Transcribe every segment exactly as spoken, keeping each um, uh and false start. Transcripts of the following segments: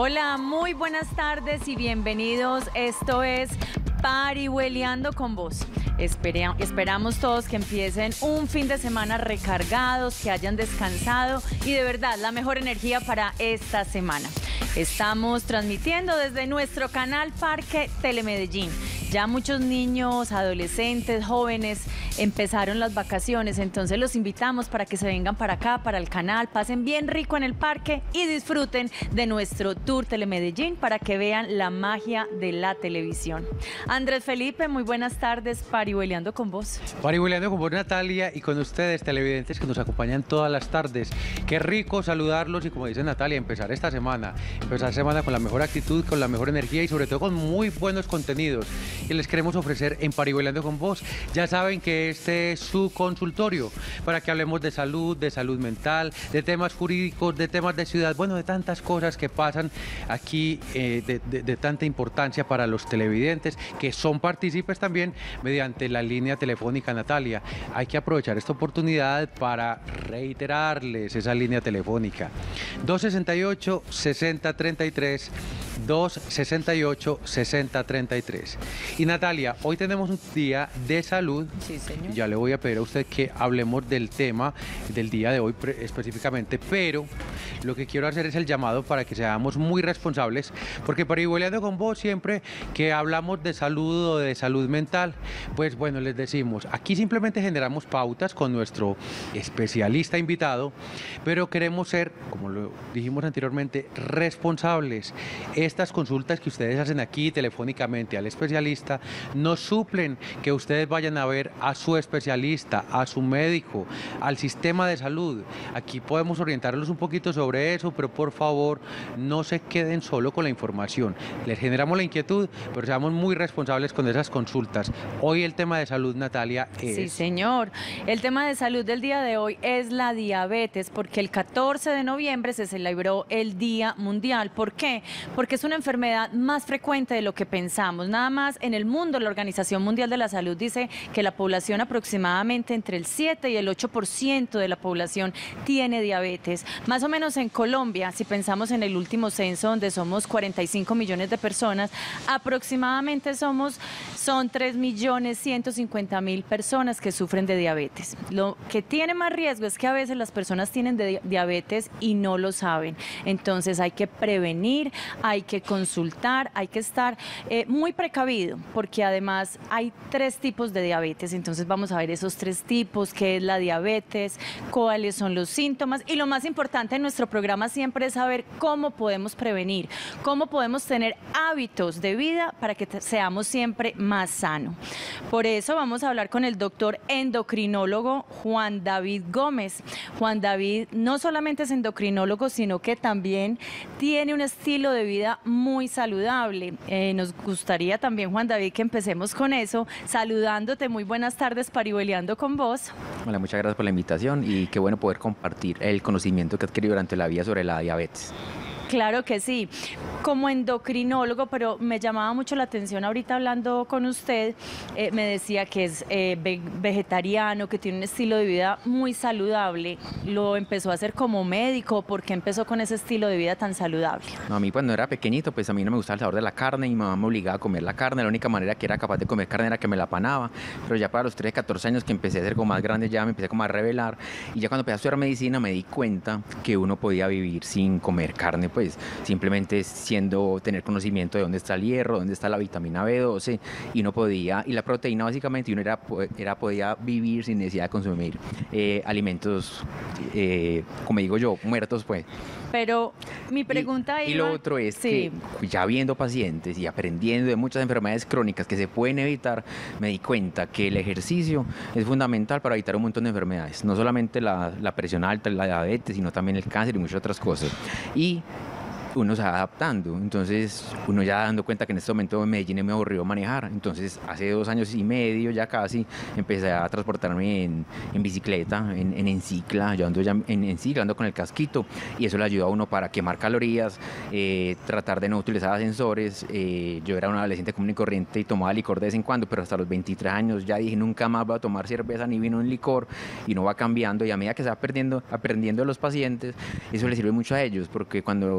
Hola, muy buenas tardes y bienvenidos. Esto es Parihueliando con Vos. Espera, esperamos todos que empiecen un fin de semana recargados, que hayan descansado y de verdad la mejor energía para esta semana. Estamos transmitiendo desde nuestro canal Parque Telemedellín. Ya muchos niños, adolescentes, jóvenes empezaron las vacaciones, entonces los invitamos para que se vengan para acá, para el canal, pasen bien rico en el parque y disfruten de nuestro Tour Telemedellín para que vean la magia de la televisión. Andrés Felipe, muy buenas tardes, Parihueliando con Vos. Parihueliando con Vos, Natalia, y con ustedes, televidentes que nos acompañan todas las tardes. Qué rico saludarlos y, como dice Natalia, empezar esta semana, empezar semana con la mejor actitud, con la mejor energía y sobre todo con muy buenos contenidos que les queremos ofrecer en Parihueliando con Vos. Ya saben que este es su consultorio para que hablemos de salud, de salud mental, de temas jurídicos, de temas de ciudad, bueno, de tantas cosas que pasan aquí eh, de, de, de tanta importancia para los televidentes que son partícipes también mediante la línea telefónica. Natalia, hay que aprovechar esta oportunidad para reiterarles esa línea telefónica dos sesenta y ocho, sesenta treinta y tres, dos sesenta y ocho, sesenta treinta y tres. Y Natalia, hoy tenemos un día de salud. Sí, señor. Ya le voy a pedir a usted que hablemos del tema del día de hoy específicamente, pero lo que quiero hacer es el llamado para que seamos muy responsables, porque Parihueliando con Vos, siempre que hablamos de salud o de salud mental, pues bueno, les decimos, aquí simplemente generamos pautas con nuestro especialista invitado, pero queremos ser, como lo dijimos anteriormente, responsables. Estas consultas que ustedes hacen aquí telefónicamente al especialista no suplen que ustedes vayan a ver a su especialista, a su médico, al sistema de salud. Aquí podemos orientarlos un poquito sobre eso, pero por favor no se queden solo con la información. Les generamos la inquietud, pero seamos muy responsables con esas consultas. Hoy el tema de salud, Natalia, es... Sí, señor. El tema de salud del día de hoy es la diabetes, porque el catorce de noviembre se celebró el Día Mundial. ¿Por qué? Porque es una enfermedad más frecuente de lo que pensamos. Nada más en el mundo, la Organización Mundial de la Salud dice que la población, aproximadamente entre el siete y el ocho por ciento de la población tiene diabetes. Más o menos en Colombia, si pensamos en el último censo, donde somos cuarenta y cinco millones de personas, aproximadamente somos, son tres millones ciento cincuenta mil personas que sufren de diabetes. Lo que tiene más riesgo es que a veces las personas tienen de diabetes y no lo saben. Entonces hay que prevenir, hay que consultar, hay que estar eh, muy precavido, porque además hay tres tipos de diabetes. Entonces vamos a ver esos tres tipos, qué es la diabetes, cuáles son los síntomas y lo más importante en nuestro programa siempre es saber cómo podemos prevenir, cómo podemos tener hábitos de vida para que seamos siempre más sanos. Por eso vamos a hablar con el doctor endocrinólogo Juan David Gómez. Juan David no solamente es endocrinólogo, sino que también tiene un estilo de vida muy saludable. Eh, nos gustaría también, Juan David, que empecemos con eso, saludándote. Muy buenas tardes, Parihueliando con Vos. Hola, muchas gracias por la invitación y qué bueno poder compartir el conocimiento que he adquirido durante la vida sobre la diabetes. Claro que sí, como endocrinólogo, pero me llamaba mucho la atención ahorita hablando con usted, eh, me decía que es eh, ve vegetariano, que tiene un estilo de vida muy saludable. ¿Lo empezó a hacer como médico? ¿Por qué empezó con ese estilo de vida tan saludable? No, a mí cuando era pequeñito, pues a mí no me gustaba el sabor de la carne y mi mamá me obligaba a comer la carne. La única manera que era capaz de comer carne era que me la panaba, pero ya para los trece, catorce años que empecé a ser como más grande ya me empecé como a revelar y ya cuando empecé a estudiar medicina me di cuenta que uno podía vivir sin comer carne, pues Pues simplemente siendo, tener conocimiento de dónde está el hierro, dónde está la vitamina B doce y no podía, y la proteína básicamente, y uno era, era, podía vivir sin necesidad de consumir eh, alimentos, eh, como digo yo, muertos pues. Pero mi pregunta y, iba... y lo otro es sí. que ya viendo pacientes y aprendiendo de muchas enfermedades crónicas que se pueden evitar, me di cuenta que el ejercicio es fundamental para evitar un montón de enfermedades, no solamente la, la presión alta, la diabetes, sino también el cáncer y muchas otras cosas. Y uno se va adaptando, entonces uno ya dando cuenta que en este momento en Medellín es muy aburrido manejar, entonces hace dos años y medio ya casi empecé a transportarme en, en bicicleta, en, en encicla, yo ando ya en encicla, ando con el casquito y eso le ayuda a uno para quemar calorías, eh, tratar de no utilizar ascensores. Eh, yo era un adolescente común y corriente y tomaba licor de vez en cuando, pero hasta los veintitrés años ya dije nunca más voy a tomar cerveza ni vino en licor, y no va cambiando, y a medida que se va perdiendo, aprendiendo de los pacientes, eso les sirve mucho a ellos, porque cuando yo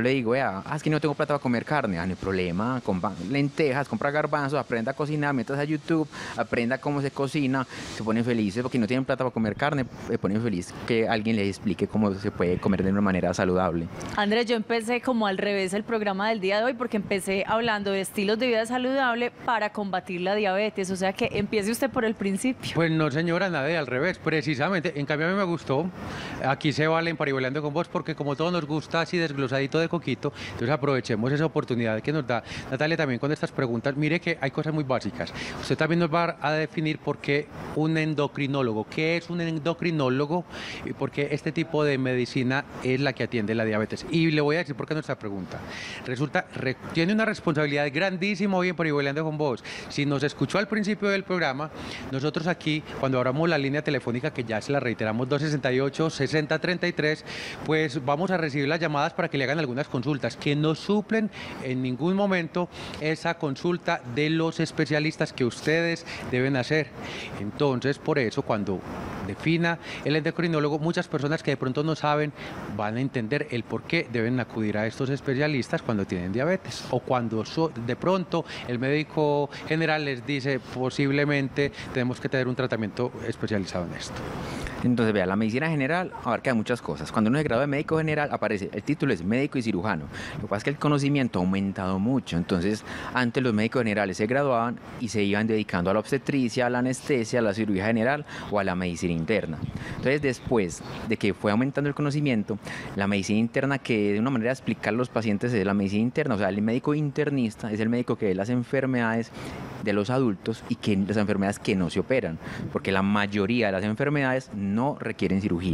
yo le digo, ah, es que no tengo plata para comer carne, ah, no hay problema, compra lentejas, compra garbanzos, aprenda a cocinar, metas a YouTube, aprenda cómo se cocina, se ponen felices porque no tienen plata para comer carne, se ponen felices que alguien les explique cómo se puede comer de una manera saludable. Andrés, yo empecé como al revés el programa del día de hoy porque empecé hablando de estilos de vida saludable para combatir la diabetes, o sea que empiece usted por el principio. Pues no, señora, nada de al revés, precisamente. En cambio, a mí me gustó. Aquí se vale en Parihueliando con Vos, porque como todo nos gusta así desglosadito de coquito, entonces aprovechemos esa oportunidad que nos da Natalia también con estas preguntas. Mire que hay cosas muy básicas. Usted también nos va a definir por qué un endocrinólogo, qué es un endocrinólogo y por qué este tipo de medicina es la que atiende la diabetes. Y le voy a decir por qué nuestra pregunta. Resulta, re, tiene una responsabilidad grandísima hoy en Parihueliando con Vos. Si nos escuchó al principio del programa, nosotros aquí, cuando abramos la línea telefónica, que ya se la reiteramos, dos sesenta y ocho, sesenta treinta y tres, pues vamos a recibir las llamadas para que le hagan algunas consultas que no suplen en ningún momento esa consulta de los especialistas que ustedes deben hacer. Entonces, por eso, cuando defina el endocrinólogo, muchas personas que de pronto no saben van a entender el por qué deben acudir a estos especialistas cuando tienen diabetes o cuando so, de pronto el médico general les dice posiblemente tenemos que tener un tratamiento especializado en esto. Entonces, vea, la medicina general abarca muchas cosas. Cuando uno se gradúa de médico general, aparece, el título es médico y cirujano. Lo que pasa es que el conocimiento ha aumentado mucho. Entonces, antes los médicos generales se graduaban y se iban dedicando a la obstetricia, a la anestesia, a la cirugía general o a la medicina interna. Entonces, después de que fue aumentando el conocimiento, la medicina interna, que de una manera de explicar a los pacientes es la medicina interna, o sea, el médico internista es el médico que ve las enfermedades de los adultos y que las enfermedades que no se operan, porque la mayoría de las enfermedades no requieren cirugía.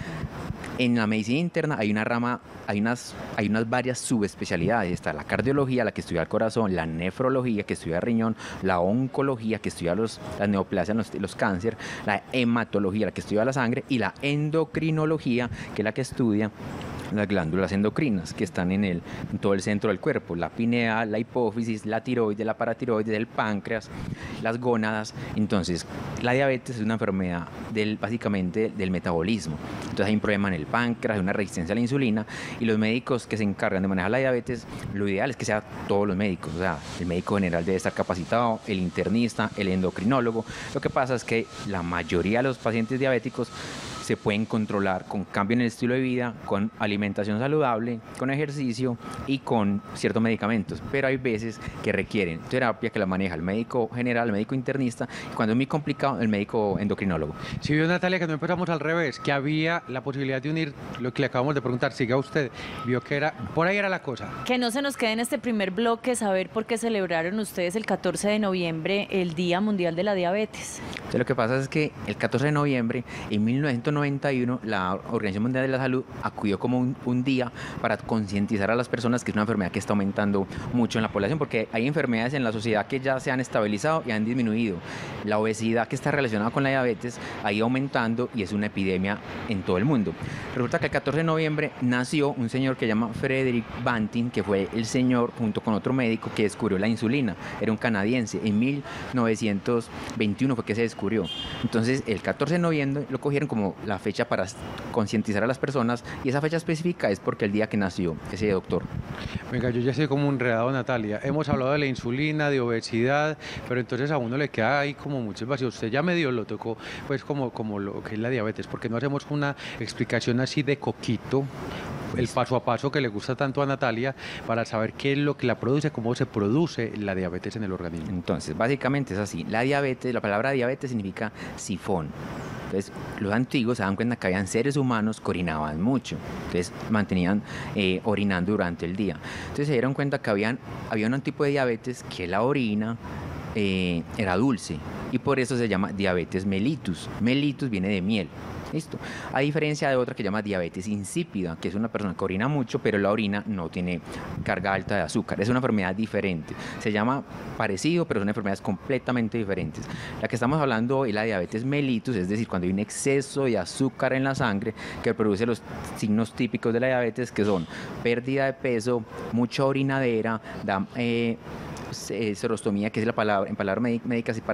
En la medicina interna hay una rama, hay unas, hay unas varias subespecialidades. Está la cardiología, la que estudia el corazón, la nefrología, que estudia el riñón, la oncología, que estudia los, las neoplasias, los, los cáncer, la hematología, la que estudia la sangre, y la endocrinología, que es la que estudia las glándulas endocrinas que están en, el, en todo el centro del cuerpo, la pineal, la hipófisis, la tiroides, la paratiroides, el páncreas, las gónadas. Entonces, la diabetes es una enfermedad del, básicamente del metabolismo. Entonces hay un problema en el páncreas, hay una resistencia a la insulina, y los médicos que se encargan de manejar la diabetes, lo ideal es que sean todos los médicos, o sea, el médico general debe estar capacitado, el internista, el endocrinólogo. Lo que pasa es que la mayoría de los pacientes diabéticos se pueden controlar con cambio en el estilo de vida, con alimentación saludable, con ejercicio y con ciertos medicamentos. Pero hay veces que requieren terapia que la maneja el médico general, el médico internista, y cuando es muy complicado, el médico endocrinólogo. Si vio, Natalia, que no empezamos al revés, que había la posibilidad de unir lo que le acabamos de preguntar, siga usted, vio que era, por ahí era la cosa. Que no se nos quede en este primer bloque saber por qué celebraron ustedes el catorce de noviembre el Día Mundial de la Diabetes. Entonces, lo que pasa es que el catorce de noviembre, en mil novecientos noventa y uno, la Organización Mundial de la Salud acudió como un, un día para concientizar a las personas que es una enfermedad que está aumentando mucho en la población, porque hay enfermedades en la sociedad que ya se han estabilizado y han disminuido. La obesidad, que está relacionada con la diabetes, ha ido aumentando y es una epidemia en todo el mundo. Resulta que el catorce de noviembre nació un señor que se llama Frederick Banting, que fue el señor, junto con otro médico, que descubrió la insulina. Era un canadiense. En mil novecientos veintiuno fue que se descubrió. Entonces, el catorce de noviembre lo cogieron como la fecha para concientizar a las personas, y esa fecha específica es porque el día que nació ese doctor. Venga, yo ya estoy como enredado, Natalia. Hemos hablado de la insulina, de obesidad, pero entonces a uno le queda ahí como muchos vacíos. Usted ya medio lo tocó, pues como, como lo que es la diabetes, porque no hacemos una explicación así de coquito, el paso a paso que le gusta tanto a Natalia, para saber qué es lo que la produce, cómo se produce la diabetes en el organismo. Entonces, básicamente es así. La diabetes, la palabra diabetes significa sifón. Entonces, los antiguos se dan cuenta que habían seres humanos que orinaban mucho. Entonces, mantenían eh, orinando durante el día. Entonces, se dieron cuenta que habían, había un tipo de diabetes que la orina eh, era dulce. Y por eso se llama diabetes mellitus. Mellitus viene de miel. Listo. A diferencia de otra que se llama diabetes insípida, que es una persona que orina mucho, pero la orina no tiene carga alta de azúcar. Es una enfermedad diferente. Se llama parecido, pero son enfermedades completamente diferentes. La que estamos hablando es la diabetes mellitus, es decir, cuando hay un exceso de azúcar en la sangre que produce los signos típicos de la diabetes, que son pérdida de peso, mucha orinadera, da, eh, serostomía, que es la palabra, en palabras médicas, y para decir que uno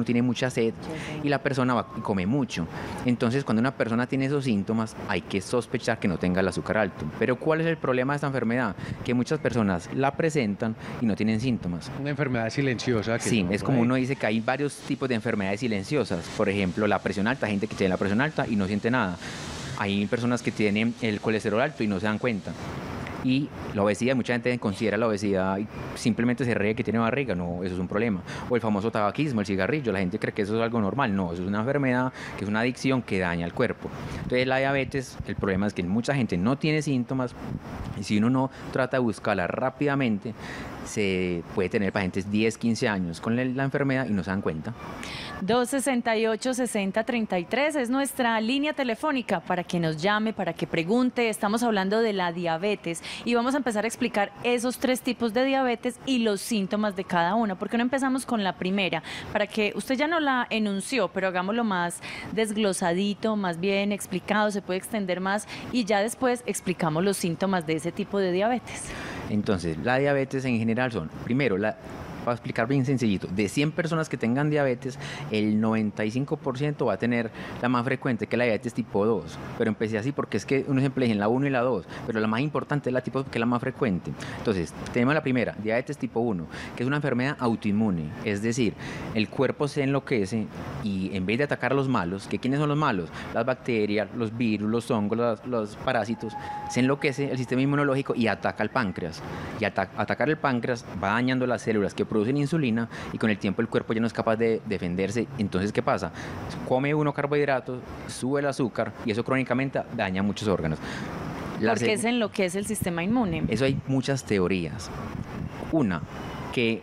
tiene mucha sed y la persona va y come mucho. Entonces, cuando una persona tiene esos síntomas, hay que sospechar que no tenga el azúcar alto. Pero ¿cuál es el problema de esta enfermedad? Que muchas personas la presentan y no tienen síntomas. Una enfermedad silenciosa. Que sí, no, es como ¿no? uno dice que hay varios tipos de enfermedades silenciosas. Por ejemplo, la presión alta, gente que tiene la presión alta y no siente nada. Hay personas que tienen el colesterol alto y no se dan cuenta. Y la obesidad, mucha gente considera la obesidad y simplemente se ríe que tiene barriga, no, eso es un problema. O el famoso tabaquismo, el cigarrillo, la gente cree que eso es algo normal, no, eso es una enfermedad, que es una adicción que daña el cuerpo. Entonces la diabetes, el problema es que mucha gente no tiene síntomas y si uno no trata de buscarla rápidamente, se puede tener pacientes diez, quince años con la enfermedad y no se dan cuenta. dos sesenta y ocho, sesenta treinta y tres es nuestra línea telefónica para que nos llame, para que pregunte. Estamos hablando de la diabetes y vamos a empezar a explicar esos tres tipos de diabetes y los síntomas de cada una. ¿Por qué no empezamos con la primera? Para que usted ya no la enunció, pero hagámoslo más desglosadito, más bien explicado, se puede extender más y ya después explicamos los síntomas de ese tipo de diabetes. Entonces, la diabetes en general son, primero, la... para explicar bien sencillito, de cien personas que tengan diabetes, el noventa y cinco por ciento va a tener la más frecuente, que es la diabetes tipo dos. Pero empecé así porque es que uno siempre elige la uno y la dos, pero la más importante es la tipo dos, que es la más frecuente. Entonces, tenemos la primera, diabetes tipo uno, que es una enfermedad autoinmune, es decir, el cuerpo se enloquece y en vez de atacar a los malos, que ¿quiénes son los malos? Las bacterias, los virus, los hongos, los, los parásitos, se enloquece el sistema inmunológico y ataca al páncreas. Y ata atacar el páncreas va dañando las células que producen insulina y con el tiempo el cuerpo ya no es capaz de defenderse. Entonces, ¿qué pasa? Come uno carbohidratos, sube el azúcar y eso crónicamente daña muchos órganos. Porque es en lo que es el sistema inmune. Eso hay muchas teorías. Una, que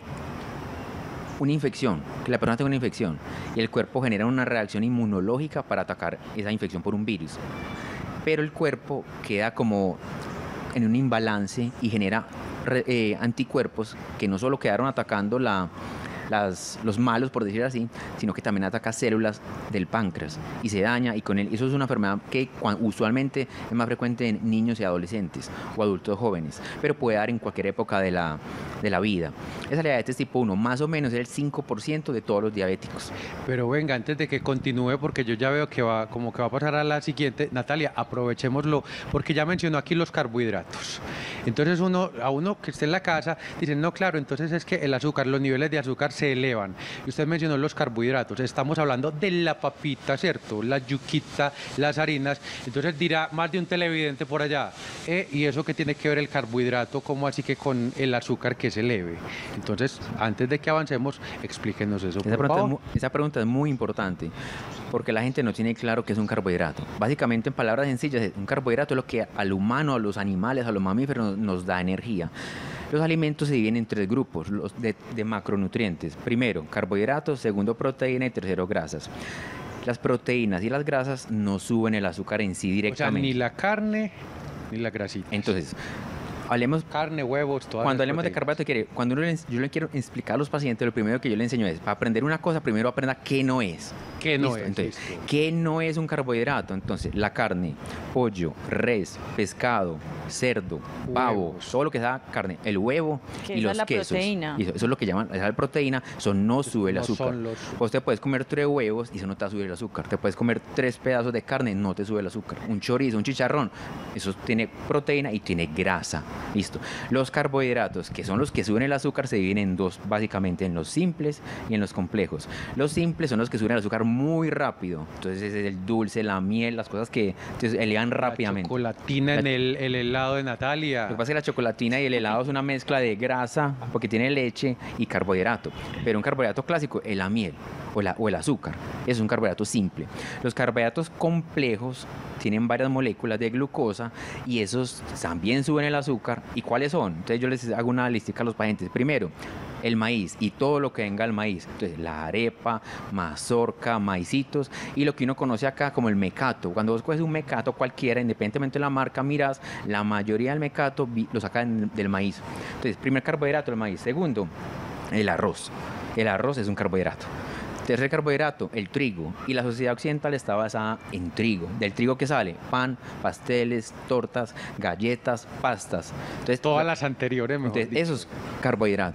una infección, que la persona tenga una infección y el cuerpo genera una reacción inmunológica para atacar esa infección por un virus. Pero el cuerpo queda como en un imbalance y genera eh, anticuerpos que no solo quedaron atacando la, las, los malos, por decir así, sino que también ataca células del páncreas y se daña, y con él, eso es una enfermedad que usualmente es más frecuente en niños y adolescentes o adultos jóvenes, pero puede dar en cualquier época de la, de la vida. Esa diabetes tipo uno, más o menos es el cinco por ciento de todos los diabéticos. Pero venga, antes de que continúe, porque yo ya veo que va, como que va a pasar a la siguiente, Natalia, aprovechémoslo, porque ya mencionó aquí los carbohidratos. Entonces uno, a uno que esté en la casa, dicen, no, claro, entonces es que el azúcar, los niveles de azúcar se elevan. Y usted mencionó los carbohidratos, estamos hablando de la papita, ¿cierto? La yuquita, las harinas. Entonces dirá más de un televidente por allá, eh, ¿y eso qué tiene que ver el carbohidrato? ¿Cómo así que con el azúcar que se eleve? Entonces, antes de que avancemos, explíquenos eso, por esa pregunta, favor. es muy, esa pregunta es muy importante, porque la gente no tiene claro qué es un carbohidrato. Básicamente, en palabras sencillas, un carbohidrato es lo que al humano, a los animales, a los mamíferos nos da energía. Los alimentos se dividen en tres grupos los de, de macronutrientes. Primero, carbohidratos, segundo, proteína y tercero, grasas. Las proteínas y las grasas no suben el azúcar en sí directamente. O sea, ni la carne ni la grasita. Entonces, hablemos carne, huevos, todas cuando las hablemos de proteínas. carbohidratos, cuando uno le, yo le quiero explicar a los pacientes, lo primero que yo le enseño es, para aprender una cosa, primero aprenda qué no es. ¿Qué no ¿Listo? es? Entonces, Listo. ¿qué no es un carbohidrato? Entonces, la carne, pollo, res, pescado, cerdo, pavo, Huevos. todo lo que sea carne, el huevo Que y esa los es la quesos. proteína. Y eso, eso es lo que llaman, esa es la proteína, eso no sube el No azúcar. son los- Pues te puedes comer tres huevos y eso no te va a subir el azúcar. Te puedes comer tres pedazos de carne, no te sube el azúcar. Un chorizo, un chicharrón, eso tiene proteína y tiene grasa. Listo. Los carbohidratos, que son los que suben el azúcar, se dividen en dos, básicamente, en los simples y en los complejos. Los simples son los que suben el azúcar muy rápido. Entonces es el dulce, la miel, las cosas que se elevan rápidamente. La chocolatina La- en el, el helado de Natalia. Lo que pasa es que la chocolatina y el helado es una mezcla de grasa, porque tiene leche y carbohidrato. Pero un carbohidrato clásico es la miel o, la, o el azúcar. Es un carbohidrato simple. Los carbohidratos complejos tienen varias moléculas de glucosa y esos también suben el azúcar. ¿Y cuáles son? Entonces yo les hago una listica a los pacientes. Primero, el maíz y todo lo que venga al maíz. Entonces, la arepa, mazorca, maicitos y lo que uno conoce acá como el mecato. Cuando vos coges un mecato cualquiera, independientemente de la marca, miras, la mayoría del mecato vi- lo sacan del maíz. Entonces, primer carbohidrato, el maíz. Segundo, el arroz. El arroz es un carbohidrato. Tercer carbohidrato, el trigo. Y la sociedad occidental está basada en trigo. Del trigo que sale pan, pasteles, tortas, galletas, pastas. Entonces, Todas las anteriores, mejor entonces, dicho. eso es carbohidrato.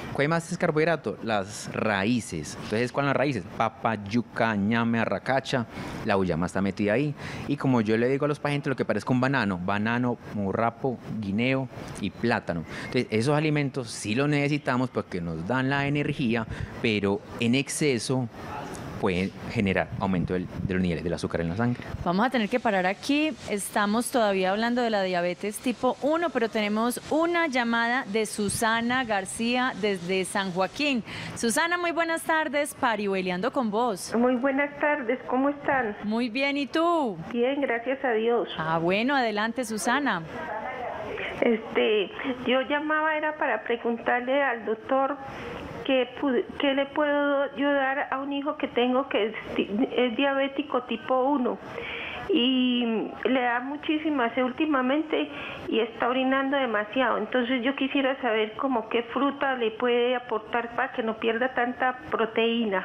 ¿Cuál más es carbohidrato? Las raíces. Entonces, ¿cuáles son las raíces? Papa, yuca, ñame, arracacha, la uyama está metida ahí. Y como yo le digo a los pacientes, lo que parezca un banano, banano, morrapo, guineo y plátano. Entonces, esos alimentos sí los necesitamos porque nos dan la energía, pero en exceso pueden generar aumento del, de los niveles del azúcar en la sangre. Vamos a tener que parar aquí. Estamos todavía hablando de la diabetes tipo uno, pero tenemos una llamada de Susana García desde San Joaquín. Susana, muy buenas tardes, parihueliando con vos. Muy buenas tardes, ¿cómo están? Muy bien, ¿y tú? Bien, gracias a Dios. Ah, bueno, adelante, Susana. Este, yo llamaba era para preguntarle al doctor ¿Qué, ¿Qué le puedo yo dar a un hijo que tengo que es, es diabético tipo uno? Y le da muchísima sed últimamente y está orinando demasiado. Entonces yo quisiera saber como qué fruta le puede aportar para que no pierda tanta proteína.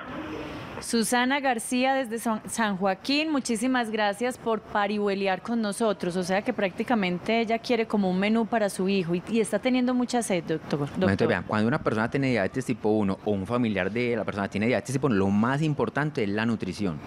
Susana García desde San Joaquín, muchísimas gracias por parihueliar con nosotros. O sea que prácticamente ella quiere como un menú para su hijo y, y está teniendo mucha sed, doctor. doctor. Entonces, vean, cuando una persona tiene diabetes tipo uno o un familiar de la persona tiene diabetes tipo uno, lo más importante es la nutrición.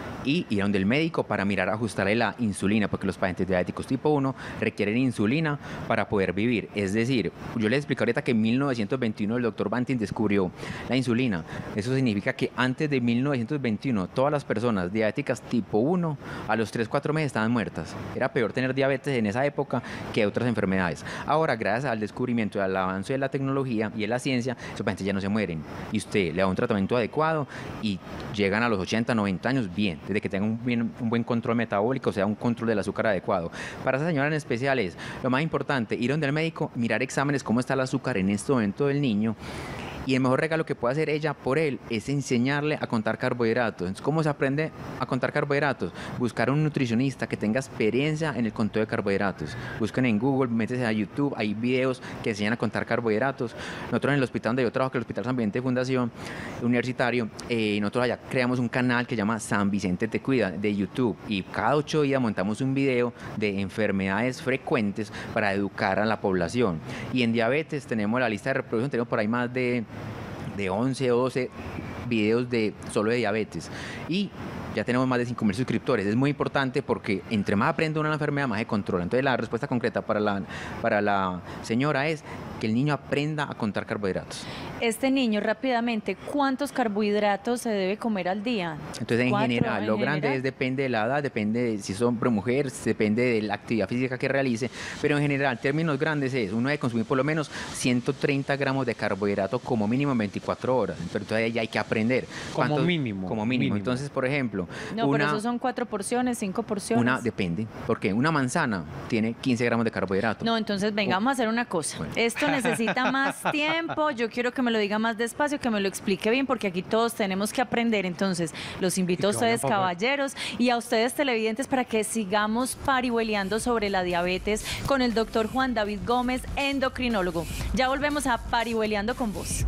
Y ir a donde el médico para mirar ajustarle la insulina, porque los pacientes diabéticos tipo uno requieren insulina para poder vivir. Es decir, yo les explico ahorita que en mil novecientos veintiuno el doctor Banting descubrió la insulina. Eso significa que antes de mil novecientos veintiuno todas las personas diabéticas tipo uno a los tres cuatro meses estaban muertas. Era peor tener diabetes en esa época que otras enfermedades. Ahora, gracias al descubrimiento y al avance de la tecnología y de la ciencia, esos pacientes ya no se mueren. Y usted le da un tratamiento adecuado y llegan a los ochenta, noventa años bien, desde que tenga un, bien, un buen control metabólico, o sea, un control del azúcar adecuado. Para esa señora en especial es lo más importante, ir donde el médico, mirar exámenes, cómo está el azúcar en este momento del niño. Y el mejor regalo que puede hacer ella por él es enseñarle a contar carbohidratos. Entonces, ¿cómo se aprende a contar carbohidratos? Buscar un nutricionista que tenga experiencia en el conteo de carbohidratos. Busquen en Google, métese a YouTube, hay videos que enseñan a contar carbohidratos. Nosotros en el hospital donde yo trabajo, que es el Hospital San Vicente Fundación Universitario, eh, nosotros allá creamos un canal que se llama San Vicente Te Cuida de YouTube. Y cada ocho días montamos un video de enfermedades frecuentes para educar a la población. Y en diabetes tenemos la lista de reproducción, tenemos por ahí más de de once o doce videos de solo de diabetes y ya tenemos más de cinco mil suscriptores. Es muy importante porque entre más aprende uno la enfermedad, más se controla. Entonces la respuesta concreta para la, para la señora es que el niño aprenda a contar carbohidratos. Este niño, rápidamente, ¿cuántos carbohidratos se debe comer al día? Entonces, en general, en lo general? grande es, depende de la edad, depende de si es hombre o mujer, depende de la actividad física que realice, pero en general, términos grandes es, uno debe consumir por lo menos ciento treinta gramos de carbohidratos como mínimo en veinticuatro horas. Pero entonces ya hay que aprender. Como mínimo. Como mínimo. mínimo. Entonces, por ejemplo... No, una, pero eso son cuatro porciones, cinco porciones. Una, depende, porque una manzana tiene quince gramos de carbohidratos. No, entonces venga, vamos a hacer una cosa. Bueno. Esto necesita más tiempo, yo quiero que me lo diga más despacio, que me lo explique bien, porque aquí todos tenemos que aprender. Entonces, los invito a ustedes, caballeros, y a ustedes, televidentes, para que sigamos parihueliando sobre la diabetes con el doctor Juan David Gómez, endocrinólogo. Ya volvemos a Parihueliando con vos.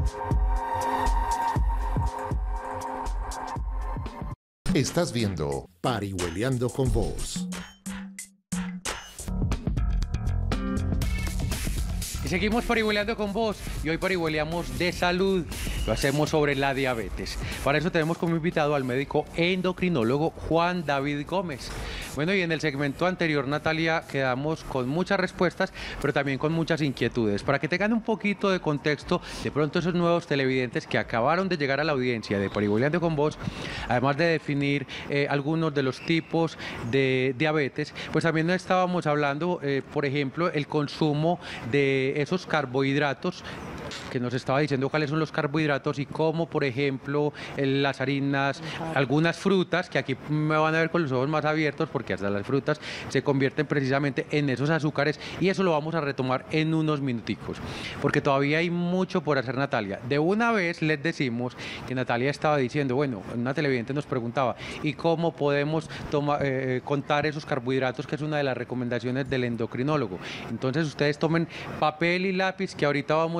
Estás viendo Parihueliando con vos. Y seguimos parihueliando con vos y hoy parihueliamos de salud. Lo hacemos sobre la diabetes. Para eso tenemos como invitado al médico endocrinólogo Juan David Gómez. Bueno, y en el segmento anterior, Natalia, quedamos con muchas respuestas, pero también con muchas inquietudes. Para que tengan un poquito de contexto, de pronto esos nuevos televidentes que acabaron de llegar a la audiencia de Parihueliando con vos, además de definir eh, algunos de los tipos de diabetes, pues también estábamos hablando, eh, por ejemplo, el consumo de esos carbohidratos, que nos estaba diciendo cuáles son los carbohidratos y cómo, por ejemplo, las harinas, algunas frutas, que aquí me van a ver con los ojos más abiertos porque hasta las frutas se convierten precisamente en esos azúcares, y eso lo vamos a retomar en unos minuticos, porque todavía hay mucho por hacer, Natalia. De una vez les decimos que Natalia estaba diciendo, bueno, una televidente nos preguntaba, ¿y cómo podemos toma, eh, contar esos carbohidratos, que es una de las recomendaciones del endocrinólogo? Entonces ustedes tomen papel y lápiz, que ahorita vamos a ver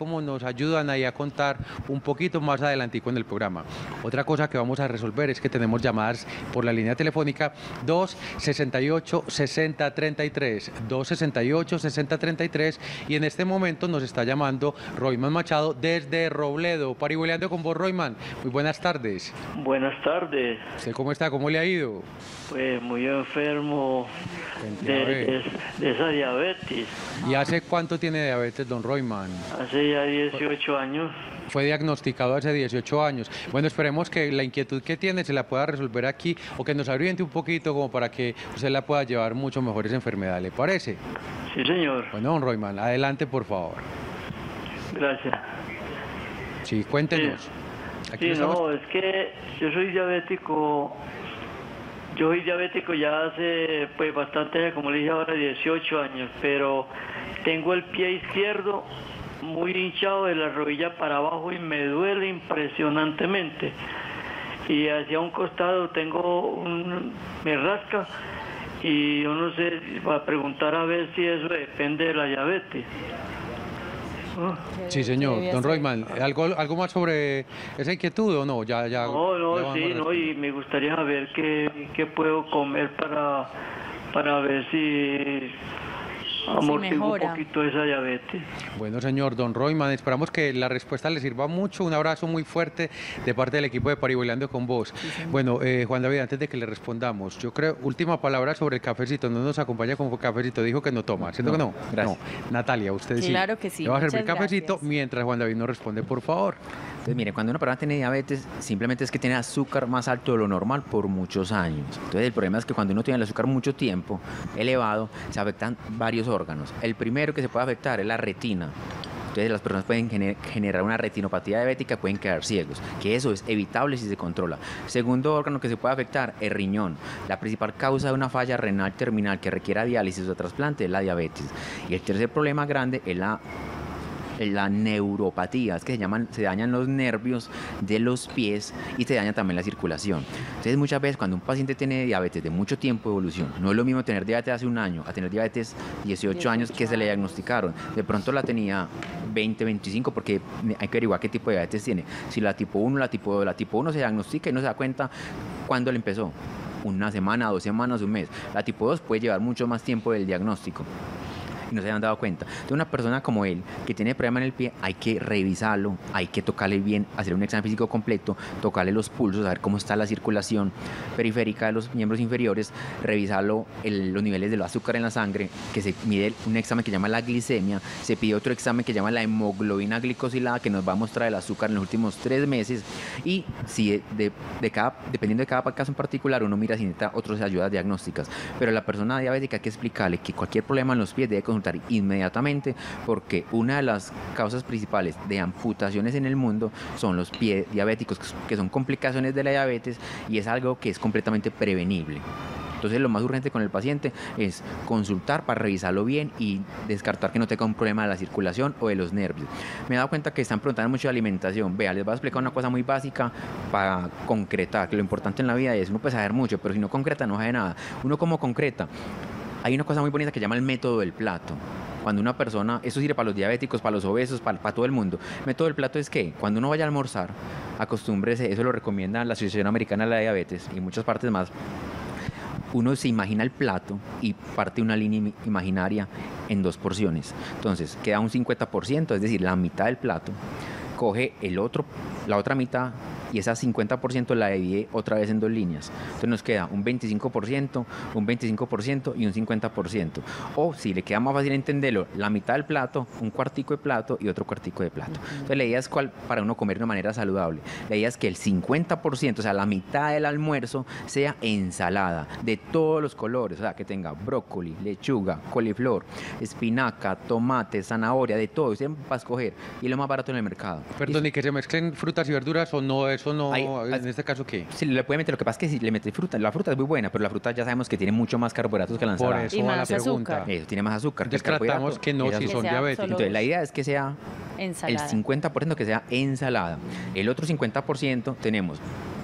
como nos ayudan ahí a contar un poquito más adelantico en el programa. Otra cosa que vamos a resolver es que tenemos llamadas por la línea telefónica dos sesenta y ocho, sesenta treinta y tres, dos sesenta y ocho, sesenta treinta y tres, y en este momento nos está llamando Royman Machado desde Robledo. Parihueleando con vos, Royman. Muy buenas tardes. Buenas tardes. ¿Usted cómo está? ¿Cómo le ha ido? Pues muy enfermo de, de, de esa diabetes. ¿Y hace cuánto tiene diabetes, don Royman? Hace ya dieciocho años. Fue diagnosticado hace dieciocho años. Bueno, esperemos que la inquietud que tiene se la pueda resolver aquí o que nos oriente un poquito como para que usted la pueda llevar mucho mejor esa enfermedad. ¿Le parece? Sí, señor. Bueno, don Royman, adelante, por favor. Gracias. Sí, cuéntenos. Sí, sí no, es que yo soy diabético. Yo soy diabético ya hace pues bastante, como le dije ahora, dieciocho años, pero tengo el pie izquierdo muy hinchado de la rodilla para abajo y me duele impresionantemente. Y hacia un costado tengo un... me rasca y yo no sé, va a preguntar a ver si eso depende de la diabetes. Sí, señor. Don Royman, ¿algo, ¿algo más sobre esa inquietud o no? Ya, ya, no, no, sí, no, y me gustaría saber qué, qué puedo comer para, para ver si amortiguo un poquito esa diabetes. Bueno, señor don Royman, esperamos que la respuesta le sirva mucho. Un abrazo muy fuerte de parte del equipo de Parihueleando con vos. Sí, bueno, eh, Juan David, antes de que le respondamos, yo creo, última palabra sobre el cafecito. No nos acompaña con cafecito, dijo que no toma, ¿cierto no, que no? Gracias. No. Natalia, usted sí. Claro que sí. Le va a servir cafecito gracias. Mientras Juan David nos responde, por favor. Entonces, mire, cuando una persona tiene diabetes, simplemente es que tiene azúcar más alto de lo normal por muchos años. Entonces, el problema es que cuando uno tiene el azúcar mucho tiempo elevado, se afectan varios órganos. El primero que se puede afectar es la retina. Entonces las personas pueden gener generar una retinopatía diabética, pueden quedar ciegos, que eso es evitable si se controla. Segundo órgano que se puede afectar, el riñón. La principal causa de una falla renal terminal que requiera diálisis o trasplante es la diabetes. Y el tercer problema grande es la la neuropatía, es que se, llaman, se dañan los nervios de los pies y se daña también la circulación. Entonces muchas veces cuando un paciente tiene diabetes de mucho tiempo de evolución, no es lo mismo tener diabetes hace un año a tener diabetes dieciocho años que se le diagnosticaron. De pronto la tenía veinte, veinticinco, porque hay que averiguar qué tipo de diabetes tiene. Si la tipo uno, la tipo dos, la tipo uno se diagnostica y no se da cuenta cuándo le empezó. Una semana, dos semanas, un mes. La tipo dos puede llevar mucho más tiempo del diagnóstico y no se han dado cuenta. De una persona como él, que tiene problema en el pie, hay que revisarlo, hay que tocarle bien, hacer un examen físico completo, tocarle los pulsos, saber cómo está la circulación periférica de los miembros inferiores, revisarlo, el, los niveles del azúcar en la sangre, que se mide un examen que llama la glicemia, se pide otro examen que llama la hemoglobina glicosilada, que nos va a mostrar el azúcar en los últimos tres meses, y si de, de, de cada, dependiendo de cada caso en particular, uno mira si necesita otras ayudas diagnósticas. Pero a la persona diabética hay que explicarle que cualquier problema en los pies debe consultar inmediatamente, porque una de las causas principales de amputaciones en el mundo son los pies diabéticos, que son complicaciones de la diabetes, y es algo que es completamente prevenible. Entonces lo más urgente con el paciente es consultar para revisarlo bien y descartar que no tenga un problema de la circulación o de los nervios. Me he dado cuenta que están preguntando mucho de alimentación. Vea, les voy a explicar una cosa muy básica para concretar, que lo importante en la vida es, uno puede saber mucho, pero si no concreta no sabe nada. Uno como concreta, hay una cosa muy bonita que se llama el método del plato. Cuando una persona, eso sirve para los diabéticos, para los obesos, para, para todo el mundo. El método del plato es que cuando uno vaya a almorzar, acostúmbrese, eso lo recomienda la Asociación Americana de la Diabetes y muchas partes más. Uno se imagina el plato y parte una línea imaginaria en dos porciones. Entonces queda un cincuenta por ciento, es decir, la mitad del plato. Coge el otro, la otra mitad y esa cincuenta por ciento la divide otra vez en dos líneas. Entonces nos queda un veinticinco por ciento, un veinticinco por ciento y un cincuenta por ciento. O si le queda más fácil entenderlo, la mitad del plato, un cuartico de plato y otro cuartico de plato. Entonces la idea es cuál, para uno comer de una manera saludable. La idea es que el cincuenta por ciento, o sea, la mitad del almuerzo, sea ensalada de todos los colores, o sea, que tenga brócoli, lechuga, coliflor, espinaca, tomate, zanahoria, de todo, usted va a escoger, y lo más barato en el mercado. Perdón, ¿y que se mezclen frutas y verduras o no? Eso no, hay, en este caso, ¿qué? Sí, le puede meter, lo que pasa es que si le mete fruta, la fruta es muy buena, pero la fruta ya sabemos que tiene mucho más carbohidratos que la ensalada. Por eso y va más la pregunta. azúcar. Eso, tiene más azúcar. Entonces tratamos que no, si son diabéticos. Entonces la idea es que sea ensalada. el cincuenta por ciento que sea ensalada. El otro cincuenta por ciento tenemos